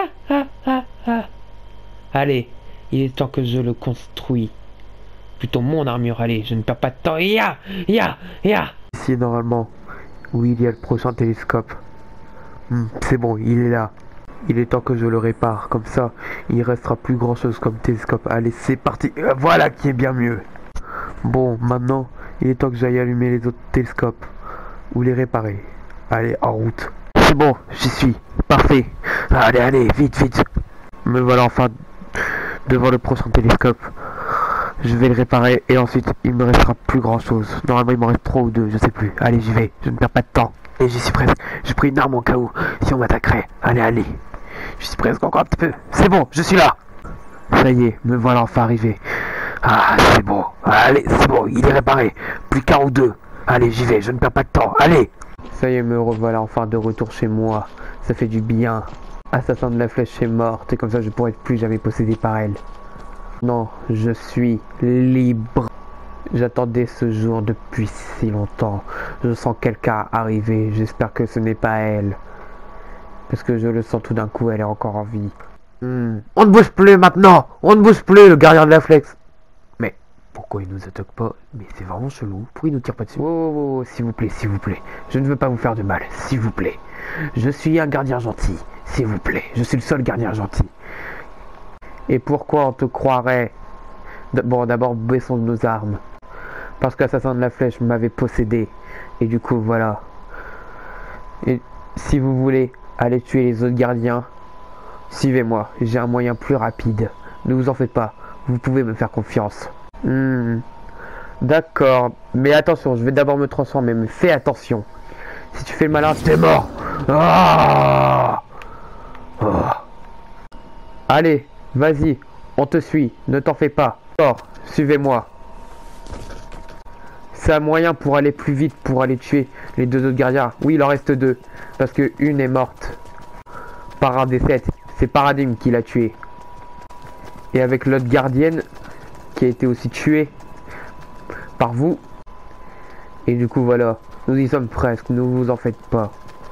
Allez, il est temps que je le construis. Plutôt mon armure, allez, je ne perds pas de temps. Ici, normalement, oui, il y a le prochain télescope. C'est bon, il est là. Il est temps que je le répare. Comme ça, il restera plus grand chose comme télescope. Allez, c'est parti. Voilà qui est bien mieux. Bon, maintenant, il est temps que j'aille allumer les autres télescopes. Ou les réparer. Allez, en route. C'est bon, j'y suis. Parfait. Allez, allez, vite, vite. Me voilà enfin devant le prochain télescope. Je vais le réparer et ensuite il me restera plus grand chose. Normalement il m'en reste 3 ou 2, je sais plus. Allez, j'y vais, je ne perds pas de temps. Et j'y suis presque. J'ai pris une arme au cas où si on m'attaquerait. Allez, allez. Je suis presque encore un petit peu. C'est bon, je suis là. Ça y est, me voilà enfin arrivé. Ah, c'est bon. Allez, c'est bon, il est réparé. Plus qu'un ou 2. Allez, j'y vais, je ne perds pas de temps. Allez. Ça y est, me revoilà enfin de retour chez moi. Ça fait du bien. Assassin de la flèche est morte et comme ça je pourrai être plus jamais possédé par elle. Non, je suis libre. J'attendais ce jour depuis si longtemps. Je sens quelqu'un arriver. J'espère que ce n'est pas elle. Parce que je le sens tout d'un coup, elle est encore en vie. On ne bouge plus maintenant. On ne bouge plus, le gardien de la flex. Mais pourquoi il nous attaque pas? Mais c'est vraiment chelou. Pourquoi il nous tire pas dessus? Oh, s'il vous plaît, s'il vous plaît. Je ne veux pas vous faire de mal, s'il vous plaît. Je suis un gardien gentil, s'il vous plaît. Je suis le seul gardien gentil. Et pourquoi on te croirait? Bon, d'abord, baissons nos armes. Parce qu'Assassin de la Flèche m'avait possédé. Et du coup, voilà. Et si vous voulez aller tuer les autres gardiens, Suivez-moi, j'ai un moyen plus rapide. Ne vous en faites pas, vous pouvez me faire confiance. D'accord, mais attention, je vais d'abord me transformer, mais fais attention. Si tu fais le malin, t'es mort. Ah Allez, vas-y, on te suit, ne t'en fais pas. D'accord, suivez-moi. C'est un moyen pour aller plus vite, pour aller tuer les deux autres gardiens. Oui, il en reste deux, parce que une est morte. Par un des 7, c'est Paradigme qui l'a tué. Et avec l'autre gardienne, qui a été aussi tuée par vous. Et du coup, voilà, nous y sommes presque, ne vous en faites pas.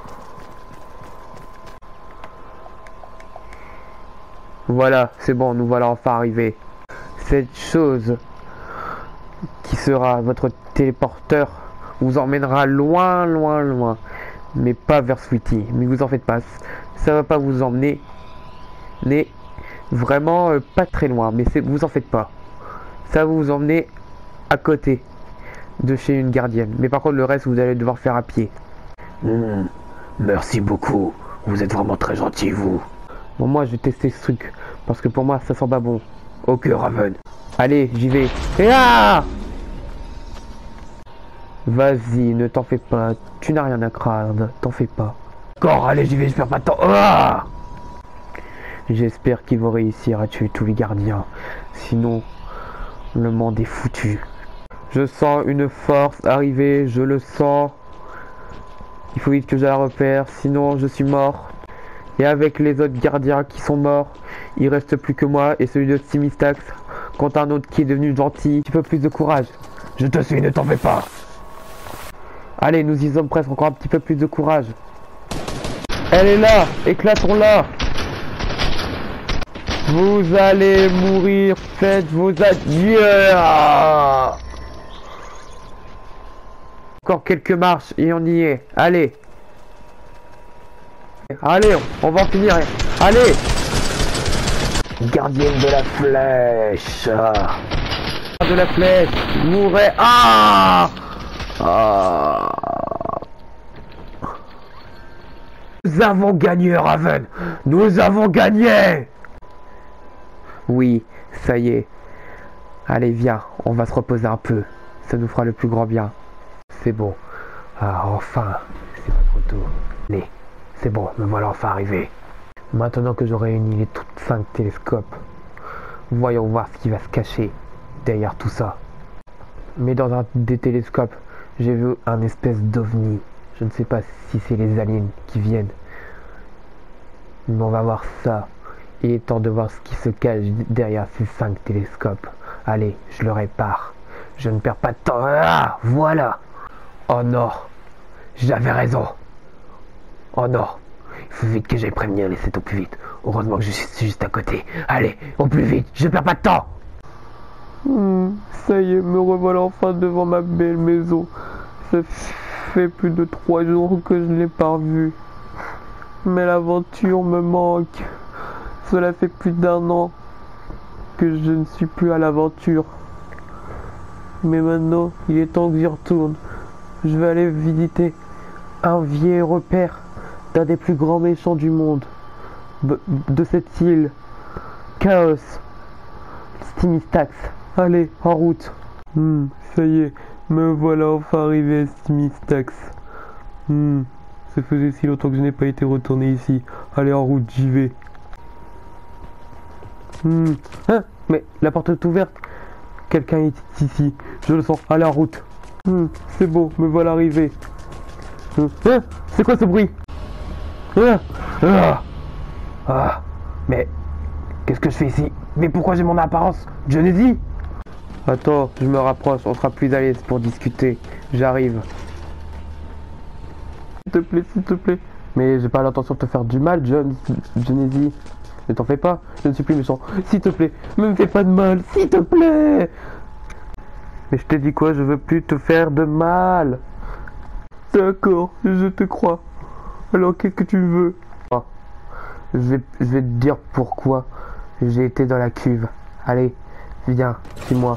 Voilà, c'est bon, nous voilà enfin arrivés. Cette chose qui sera votre téléporteur vous emmènera loin, loin, loin. Mais pas vers Sweetie. Mais vous en faites pas. Ça va pas vous emmener. Mais vraiment pas très loin. Mais vous en faites pas. Ça va vous emmener à côté de chez une gardienne. Mais par contre, le reste, vous allez devoir faire à pied. Merci beaucoup. Vous êtes vraiment très gentil, vous. Bon, moi, je vais tester ce truc. Parce que pour moi, ça sent pas bon. Ok, Raven. Allez, j'y vais. Et là! Vas-y, ne t'en fais pas. Tu n'as rien à craindre. T'en fais pas. D'accord, allez, j'y vais, je perds pas de temps. Ah! J'espère qu'ils vont réussir à tuer tous les gardiens. Sinon, le monde est foutu. Je sens une force arriver. Je le sens. Il faut vite que je la repère. Sinon, je suis mort. Et avec les autres gardiens qui sont morts, il reste plus que moi et celui de Stimistax contre un autre qui est devenu gentil. Un petit peu plus de courage. Je te suis, ne t'en fais pas. Allez, nous y sommes presque, encore un petit peu plus de courage. Elle est là, éclatons-la. Vous allez mourir, faites vos adieux. Encore quelques marches et on y est. Allez. Allez, on va en finir. Allez. Gardienne de la flèche. De la flèche. Mourrez. Nous avons gagné, Raven. Nous avons gagné. Oui, ça y est. Allez, viens, on va se reposer un peu. Ça nous fera le plus grand bien. C'est bon. Enfin, c'est pas trop tôt. Allez, c'est bon, me voilà enfin arrivé. Maintenant que j'aurai réuni les toutes 5 télescopes, voyons voir ce qui va se cacher derrière tout ça. Mais dans un des télescopes, j'ai vu un espèce d'ovni. Je ne sais pas si c'est les aliens qui viennent. Mais on va voir ça. Il est temps de voir ce qui se cache derrière ces 5 télescopes. Allez, je le répare. Je ne perds pas de temps. Ah, voilà. Oh non. J'avais raison. Oh non. Il faut vite que j'aille prévenir les 7 au plus vite. Heureusement que je suis juste à côté. Allez, au plus vite. Je ne perds pas de temps. Ça y est, me revoilà enfin devant ma belle maison. Ça fait plus de 3 jours que je ne l'ai pas revue. Mais l'aventure me manque. Cela fait plus d'1 an que je ne suis plus à l'aventure. Mais maintenant, il est temps que j'y retourne. Je vais aller visiter un vieil repère d'un des plus grands méchants du monde. De cette île. Chaos. Stimistax. Allez, en route. Ça y est, me voilà enfin arrivé à Stimistax. Ça faisait si longtemps que je n'ai pas été retourné ici. Allez, en route, j'y vais. Hein, mais la porte est ouverte. Quelqu'un est ici. Je le sens. Allez, en route. C'est bon, me voilà arrivé. Hein, c'est quoi ce bruit? Mais qu'est-ce que je fais ici? Mais pourquoi j'ai mon apparence? Genesee? Attends, je me rapproche, on sera plus à l'aise pour discuter. J'arrive. S'il te plaît, s'il te plaît. Mais j'ai pas l'intention de te faire du mal, Genesee. Ne t'en fais pas, je ne suis plus méchant. S'il te plaît, ne me fais pas de mal, s'il te plaît. Mais je t'ai dit quoi? Je veux plus te faire de mal. D'accord, je te crois. Alors qu'est-ce que tu veux? Je vais te dire pourquoi j'ai été dans la cuve. Allez, viens, suis-moi.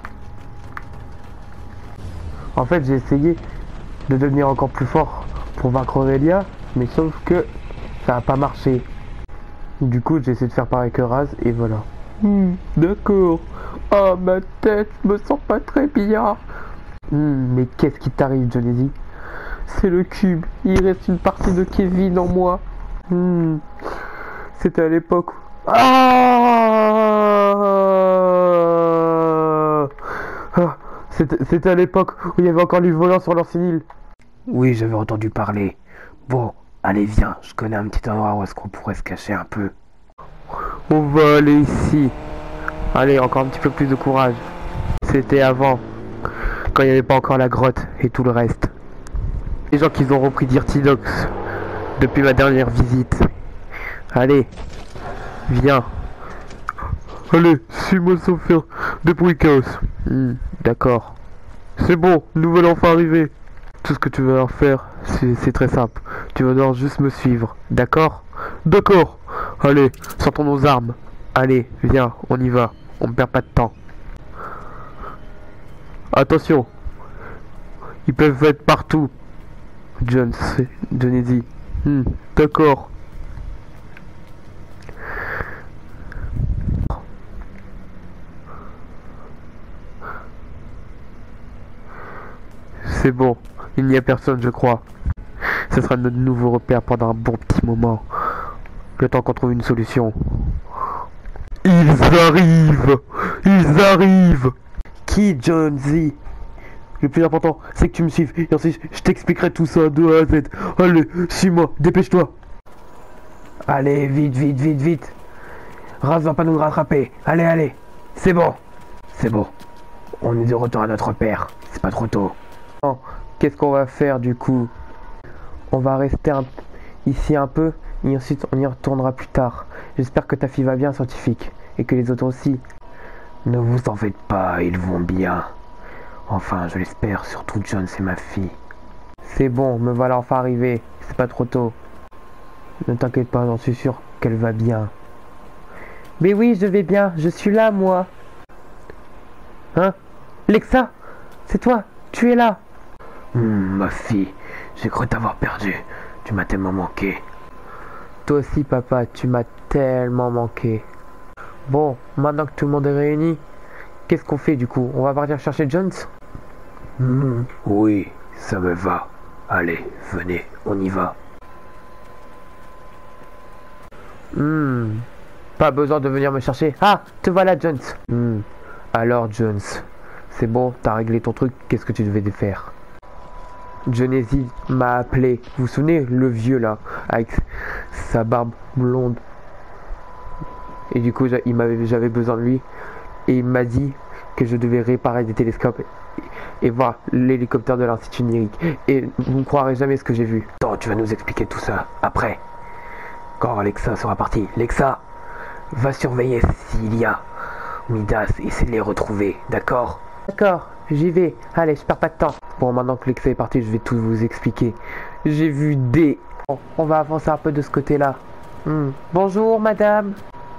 En fait, j'ai essayé de devenir encore plus fort pour vaincre Aurélia, mais sauf que ça n'a pas marché. Du coup, j'essaie de faire pareil que Raz et voilà. D'accord. Ah, ma tête, je me sens pas très bien. Mais qu'est-ce qui t'arrive, Johnny? C'est le cube. Il reste une partie de Kevin en moi. C'était à l'époque. C'était à l'époque où il y avait encore les volants sur l'ancienne île. Oui, j'avais entendu parler. Bon, allez, viens, je connais un petit endroit où est-ce qu'on pourrait se cacher un peu. On va aller ici. Allez, encore un petit peu plus de courage. C'était avant, quand il n'y avait pas encore la grotte et tout le reste. Les gens qui ont repris Dirty Dogs depuis ma dernière visite. Allez, viens. Allez, suis-moi sans faire de bruit, Chaos. D'accord. C'est bon, nous voilà enfin arriver. Tout ce que tu vas faire, c'est très simple. Tu vas devoir juste me suivre, d'accord? D'accord. Allez, sortons nos armes. Allez, viens, on y va. On ne perd pas de temps. Attention. Ils peuvent être partout. Johnny. D'accord. C'est bon, il n'y a personne, je crois. Ce sera notre nouveau repère pendant un bon petit moment. Le temps qu'on trouve une solution. Ils arrivent! Ils arrivent! Qui, John Z? Le plus important, c'est que tu me suives. Et ensuite, je t'expliquerai tout ça de A à Z. Allez, suis-moi, dépêche-toi. Allez, vite. Raz va pas nous rattraper. Allez. C'est bon. On est de retour à notre père. C'est pas trop tôt. Qu'est-ce qu'on va faire du coup? On va rester ici un peu et ensuite on y retournera plus tard. J'espère que ta fille va bien, scientifique, et que les autres aussi. Ne vous en faites pas, ils vont bien. Enfin, je l'espère, surtout John, c'est ma fille. C'est bon, me voilà enfin arrivé. C'est pas trop tôt. Ne t'inquiète pas, j'en suis sûr qu'elle va bien. Mais oui, je vais bien, je suis là, moi. Hein? Lexa? C'est toi? Tu es là? Ma fille, j'ai cru t'avoir perdu. Tu m'as tellement manqué. Toi aussi, papa, tu m'as tellement manqué. Bon, maintenant que tout le monde est réuni, qu'est-ce qu'on fait du coup? On va partir chercher Jones? Oui, ça me va. Allez, venez, on y va. Pas besoin de venir me chercher. Ah, te voilà, Jones. Alors, Jones, c'est bon, t'as réglé ton truc, qu'est-ce que tu devais faire? Jonesy m'a appelé. Vous vous souvenez, le vieux là, avec sa barbe blonde. Et du coup, j'avais besoin de lui. Et il m'a dit que je devais réparer des télescopes et voir l'hélicoptère de l'Institut Lyrique. Et vous ne croirez jamais ce que j'ai vu. Attends, tu vas nous expliquer tout ça après. Quand Alexa sera partie. Lexa, va surveiller s'il y a Midas et essaie de les retrouver, d'accord? D'accord, j'y vais. Allez, je perds pas de temps. Bon, maintenant que Lexa est parti, je vais tout vous expliquer. J'ai vu des... Bon, on va avancer un peu de ce côté-là. Bonjour, madame.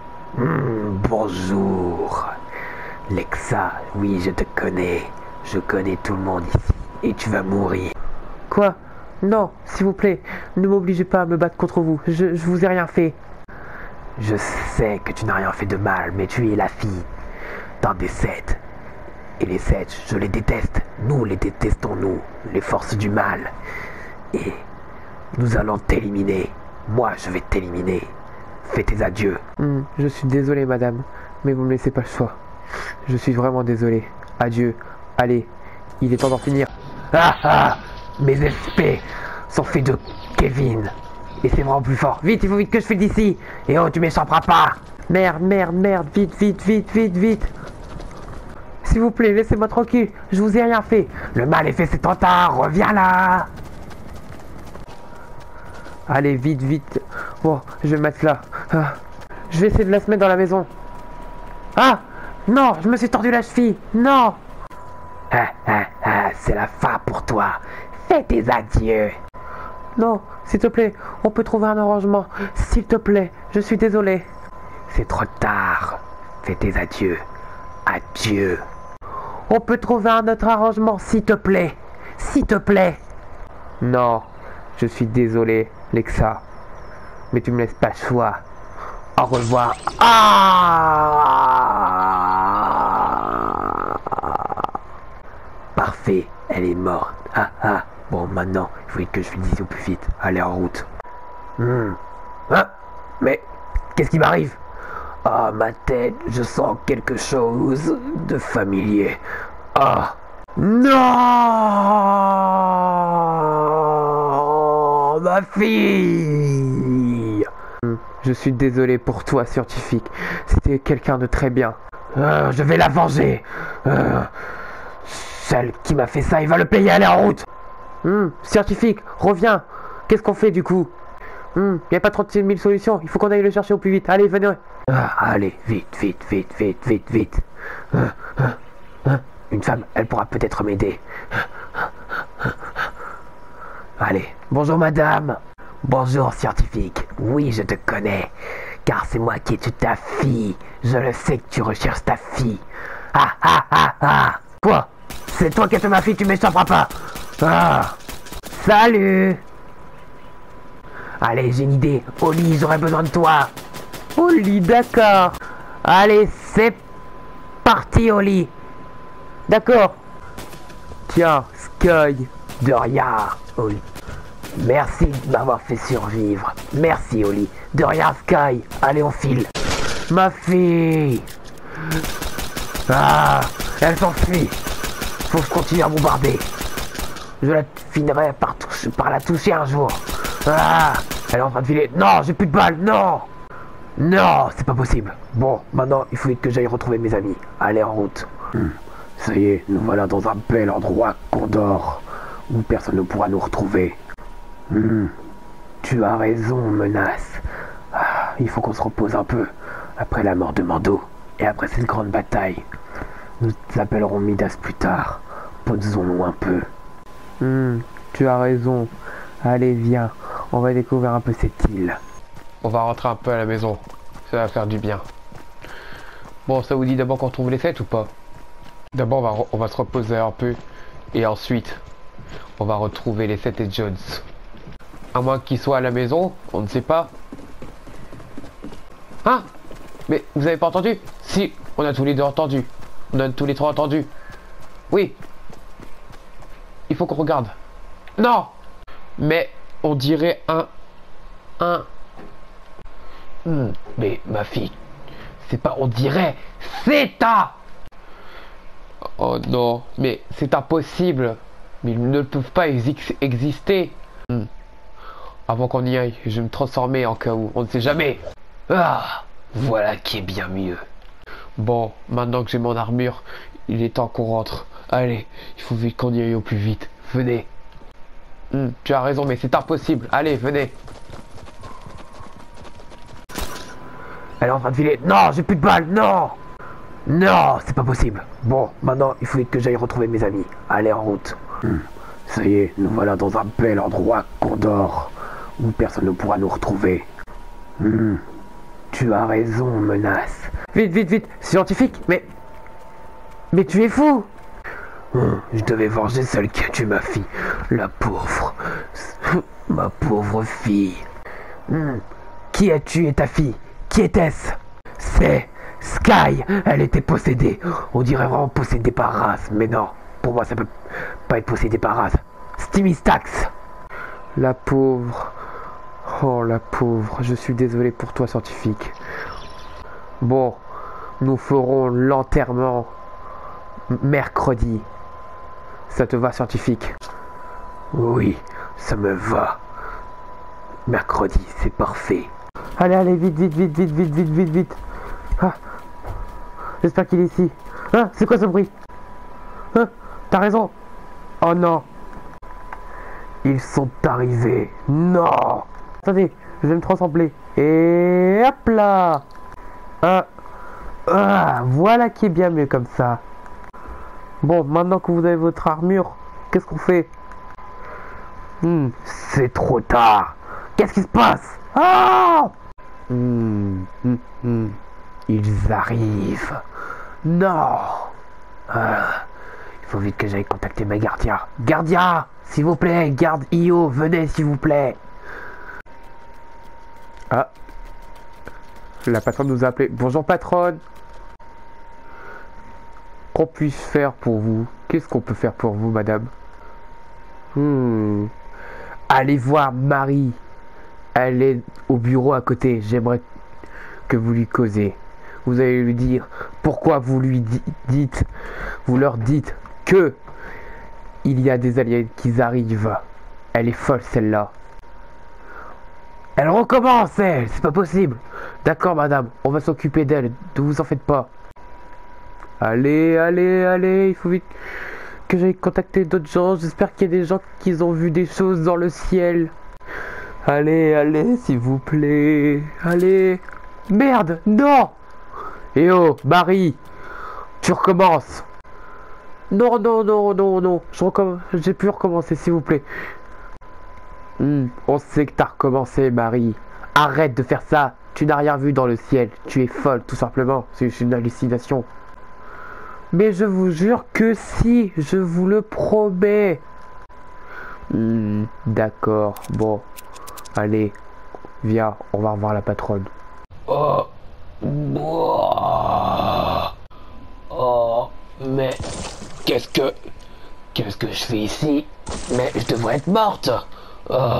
Bonjour. Lexa, oui, je te connais. Je connais tout le monde ici. Et tu vas mourir. Quoi? Non, s'il vous plaît, ne m'obligez pas à me battre contre vous. Je vous ai rien fait. Je sais que tu n'as rien fait de mal, mais tu es la fille d'un des 7. Et les 7, je les déteste. Nous les détestons, nous, les forces du mal. Et nous allons t'éliminer. Moi, je vais t'éliminer. Fais tes adieux. Je suis désolé, madame, mais vous me laissez pas le choix. Je suis vraiment désolé. Adieu. Allez, il est temps d'en finir. Mes SP sont faits de Kevin. Et c'est vraiment plus fort. Vite, il faut vite que je file d'ici. Et oh, tu m'échapperas pas. Merde, vite. S'il vous plaît, laissez-moi tranquille. Je vous ai rien fait. Le mal est fait, c'est trop tard. Reviens là. Allez, vite. Bon, je vais me mettre là. Je vais essayer de la se mettre dans la maison. Ah! Non, je me suis tordu la cheville. Non! C'est la fin pour toi. Fais tes adieux. Non, s'il te plaît, on peut trouver un arrangement. S'il te plaît, je suis désolé. C'est trop tard. Fais tes adieux. Adieu. On peut trouver un autre arrangement, s'il te plaît. S'il te plaît. Non, je suis désolé, Lexa. Mais tu me laisses pas le choix. Au revoir. Ah! Parfait, elle est morte. Ah ah. Bon, maintenant, il faut que je finisse au plus vite. Allez, en route. Ah, mais qu'est-ce qui m'arrive? Ah, ma tête, je sens quelque chose de familier. Ah. Non! Ma fille! Je suis désolé pour toi, scientifique. C'était quelqu'un de très bien. Je vais la venger. Celle qui m'a fait ça, il va le payer. Allez, en route. Scientifique, reviens. Qu'est-ce qu'on fait du coup? Il n'y a pas 36 000 solutions. Il faut qu'on aille le chercher au plus vite. Allez, venez. Allez, vite. Une femme, elle pourra peut-être m'aider. Allez, bonjour madame. Bonjour scientifique. Oui, je te connais. Car c'est moi qui ai tué ta fille. Je le sais que tu recherches ta fille. Ah. Quoi? C'est toi qui as tué ma fille, tu m'échapperas pas. Ah. Salut. Allez, j'ai une idée. Oli, j'aurais besoin de toi. Oli, d'accord. Allez, c'est parti, Oli. D'accord. Tiens, Sky. De rien, Oli. Merci de m'avoir fait survivre. Merci, Oli. De rien, Sky. Allez, on file. Ma fille. Ah, elle s'enfuit. Faut que je continue à bombarder. Je la finirai par la toucher un jour. Ah, elle est en train de filer. Non, j'ai plus de balles. Non. Non, c'est pas possible. Bon, maintenant, il faut que j'aille retrouver mes amis. Allez, en route. Ça y est, nous voilà dans un bel endroit, Condor, où personne ne pourra nous retrouver. Tu as raison, Menace. Ah, il faut qu'on se repose un peu, après la mort de Mando, et après cette grande bataille. Nous appellerons Midas plus tard. Posons-nous un peu. Tu as raison. Allez, viens. On va découvrir un peu cette île. On va rentrer un peu à la maison. Ça va faire du bien. Bon, ça vous dit d'abord qu'on trouve les 7 ou pas? D'abord, on va se reposer un peu. Et ensuite, on va retrouver les 7 et Jones. À moins qu'ils soient à la maison, on ne sait pas. Hein? Mais vous avez pas entendu? Si, on a tous les deux entendu. On a tous les trois entendu. Oui. Il faut qu'on regarde. Non! Mais on dirait un... Mais ma fille, c'est pas on dirait, c'est un... Oh non, mais c'est impossible. Mais ils ne peuvent pas exister. Avant qu'on y aille, je vais me transformer en cas où, on ne sait jamais. Ah, voilà qui est bien mieux. Bon, maintenant que j'ai mon armure, il est temps qu'on rentre. Allez, il faut vite qu'on y aille au plus vite. Venez. Tu as raison, mais c'est impossible. Allez, venez. Elle est en train de filer. Non, j'ai plus de balles. Non. Non, c'est pas possible. Bon, maintenant, il faut que j'aille retrouver mes amis. Allez, en route. Ça y est, nous voilà dans un bel endroit, Condor, où personne ne pourra nous retrouver. Tu as raison, Menace. Vite, scientifique, mais tu es fou. Je devais venger celle qui a tué ma fille. La pauvre. Ma pauvre fille. Qui a tué ta fille? Qui était-ce? C'est Sky. Elle était possédée. On dirait vraiment possédée par race. Mais non, pour moi ça peut pas être possédé par race. Stimistax. La pauvre. Oh la pauvre. Je suis désolé pour toi, scientifique. Bon, nous ferons l'enterrement mercredi. Ça te va, scientifique? Oui, ça me va. Mercredi, c'est parfait. Allez, vite. Ah. J'espère qu'il est ici. Ah, c'est quoi ce bruit? Ah, t'as raison. Oh non. Ils sont arrivés. Non. Attendez, je vais me transformer. Et hop là. Voilà qui est bien mieux comme ça. Bon, maintenant que vous avez votre armure, qu'est-ce qu'on fait? C'est trop tard. Qu'est-ce qui se passe? Ah! Ils arrivent. Non. Il faut vite que j'aille contacter mes gardiens. Gardien, s'il vous plaît, garde Io, venez s'il vous plaît. La patronne nous a appelé. Bonjour patronne. Qu'on puisse faire pour vous? Qu'est-ce qu'on peut faire pour vous, madame? Allez voir Marie. Elle est au bureau à côté. J'aimerais que vous lui causez. Vous allez lui dire pourquoi vous lui dites, vous leur dites que il y a des aliens qui arrivent. Elle est folle celle-là. Elle recommence, elle. C'est pas possible. D'accord, madame. On va s'occuper d'elle. Ne vous en faites pas. Allez, allez, allez. Il faut vite que j'aille contacter d'autres gens. J'espère qu'il y a des gens qui ont vu des choses dans le ciel. Allez, allez, s'il vous plaît. Allez. Merde, non. Eh oh, Marie. Tu recommences. Non, non, non, non, non. J'ai pu recommencer, s'il vous plaît. On sait que t'as recommencé, Marie. Arrête de faire ça. Tu n'as rien vu dans le ciel. Tu es folle, tout simplement. C'est une hallucination. Mais je vous jure que si, je vous le promets. D'accord. Bon. Allez. Viens, on va revoir la patronne. Oh. Oh. Mais qu'est-ce que je fais ici? Mais je devrais être morte. Oh.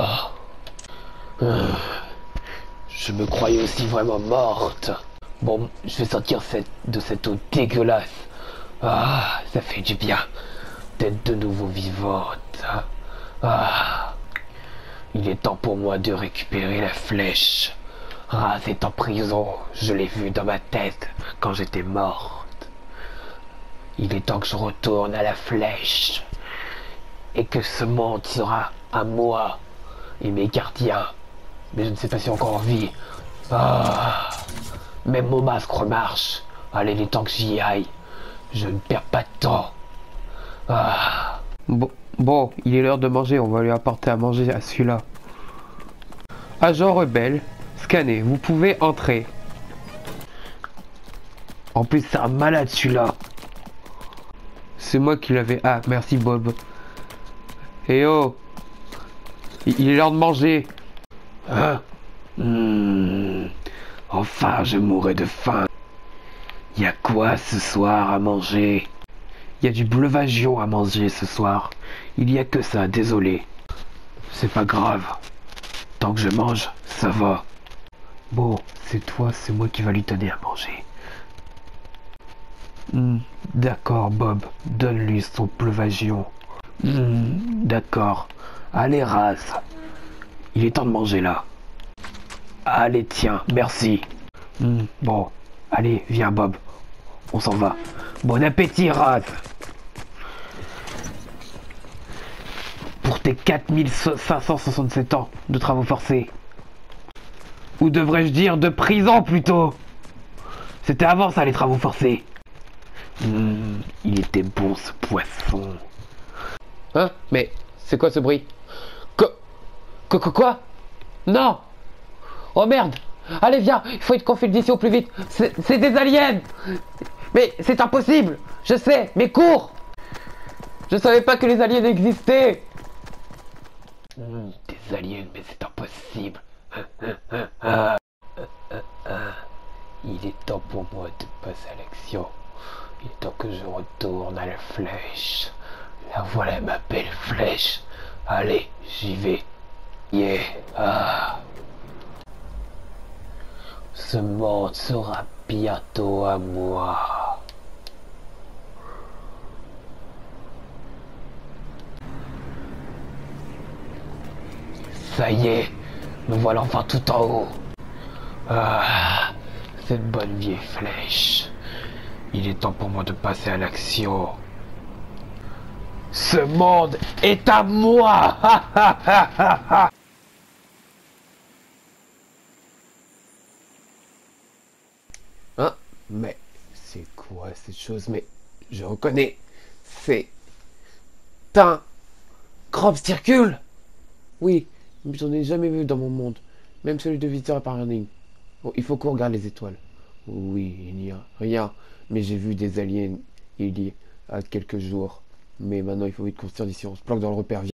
Je me croyais aussi vraiment morte. Bon, je vais sortir de cette eau dégueulasse. Ah, ça fait du bien d'être de nouveau vivante. Ah, il est temps pour moi de récupérer la flèche. Raz est en prison, je l'ai vu dans ma tête quand j'étais morte. Il est temps que je retourne à la flèche et que ce monde sera à moi et mes gardiens. Mais je ne sais pas si encore en vie. Ah, même mon masque remarche. Allez, il est temps que j'y aille. Je ne perds pas de temps. Ah. Bon, il est l'heure de manger. On va lui apporter à manger à celui-là. Agent rebelle, scannez. Vous pouvez entrer. En plus, c'est un malade celui-là. C'est moi qui l'avais. Ah, merci Bob. Eh oh, il est l'heure de manger. Hein? Enfin, je mourrai de faim. Y a quoi ce soir à manger? Il y a du bleuvagion à manger ce soir. Il y a que ça, désolé. C'est pas grave. Tant que je mange, ça va. Bon, c'est moi qui va lui donner à manger. D'accord, Bob. Donne-lui son bleuvagion. D'accord. Allez, Raz. Il est temps de manger là. Allez, tiens, merci. Bon, allez, viens, Bob. On s'en va. Bon appétit, Raz. Pour tes 4567 ans de travaux forcés. Ou devrais-je dire de prison plutôt. C'était avant ça, les travaux forcés. Il était bon ce poisson. Hein? Mais c'est quoi ce bruit? Quoi? Non! Oh merde! Allez, viens! Il faut qu'on file d'ici au plus vite! C'est des aliens! Mais c'est impossible! Je sais! Mais cours! Je savais pas que les aliens existaient! Des aliens, mais c'est impossible! Il est temps pour moi de passer à l'action. Il est temps que je retourne à la flèche. La voilà ma belle flèche. Allez, j'y vais. Yeah. Ah. Ce monde sera bientôt à moi. Ça y est, me voilà enfin tout en haut. Ah, cette bonne vieille flèche. Il est temps pour moi de passer à l'action. Ce monde est à moi. Hein? Mais c'est quoi cette chose? Mais je reconnais. C'est un crop circule. Oui, mais j'en ai jamais vu dans mon monde. Même celui de Visiteur Paradis. Bon, il faut qu'on regarde les étoiles. Oui, il n'y a rien. Mais j'ai vu des aliens il y a quelques jours. Mais maintenant, il faut vite qu'on se tire d'ici. On se planque dans le repère.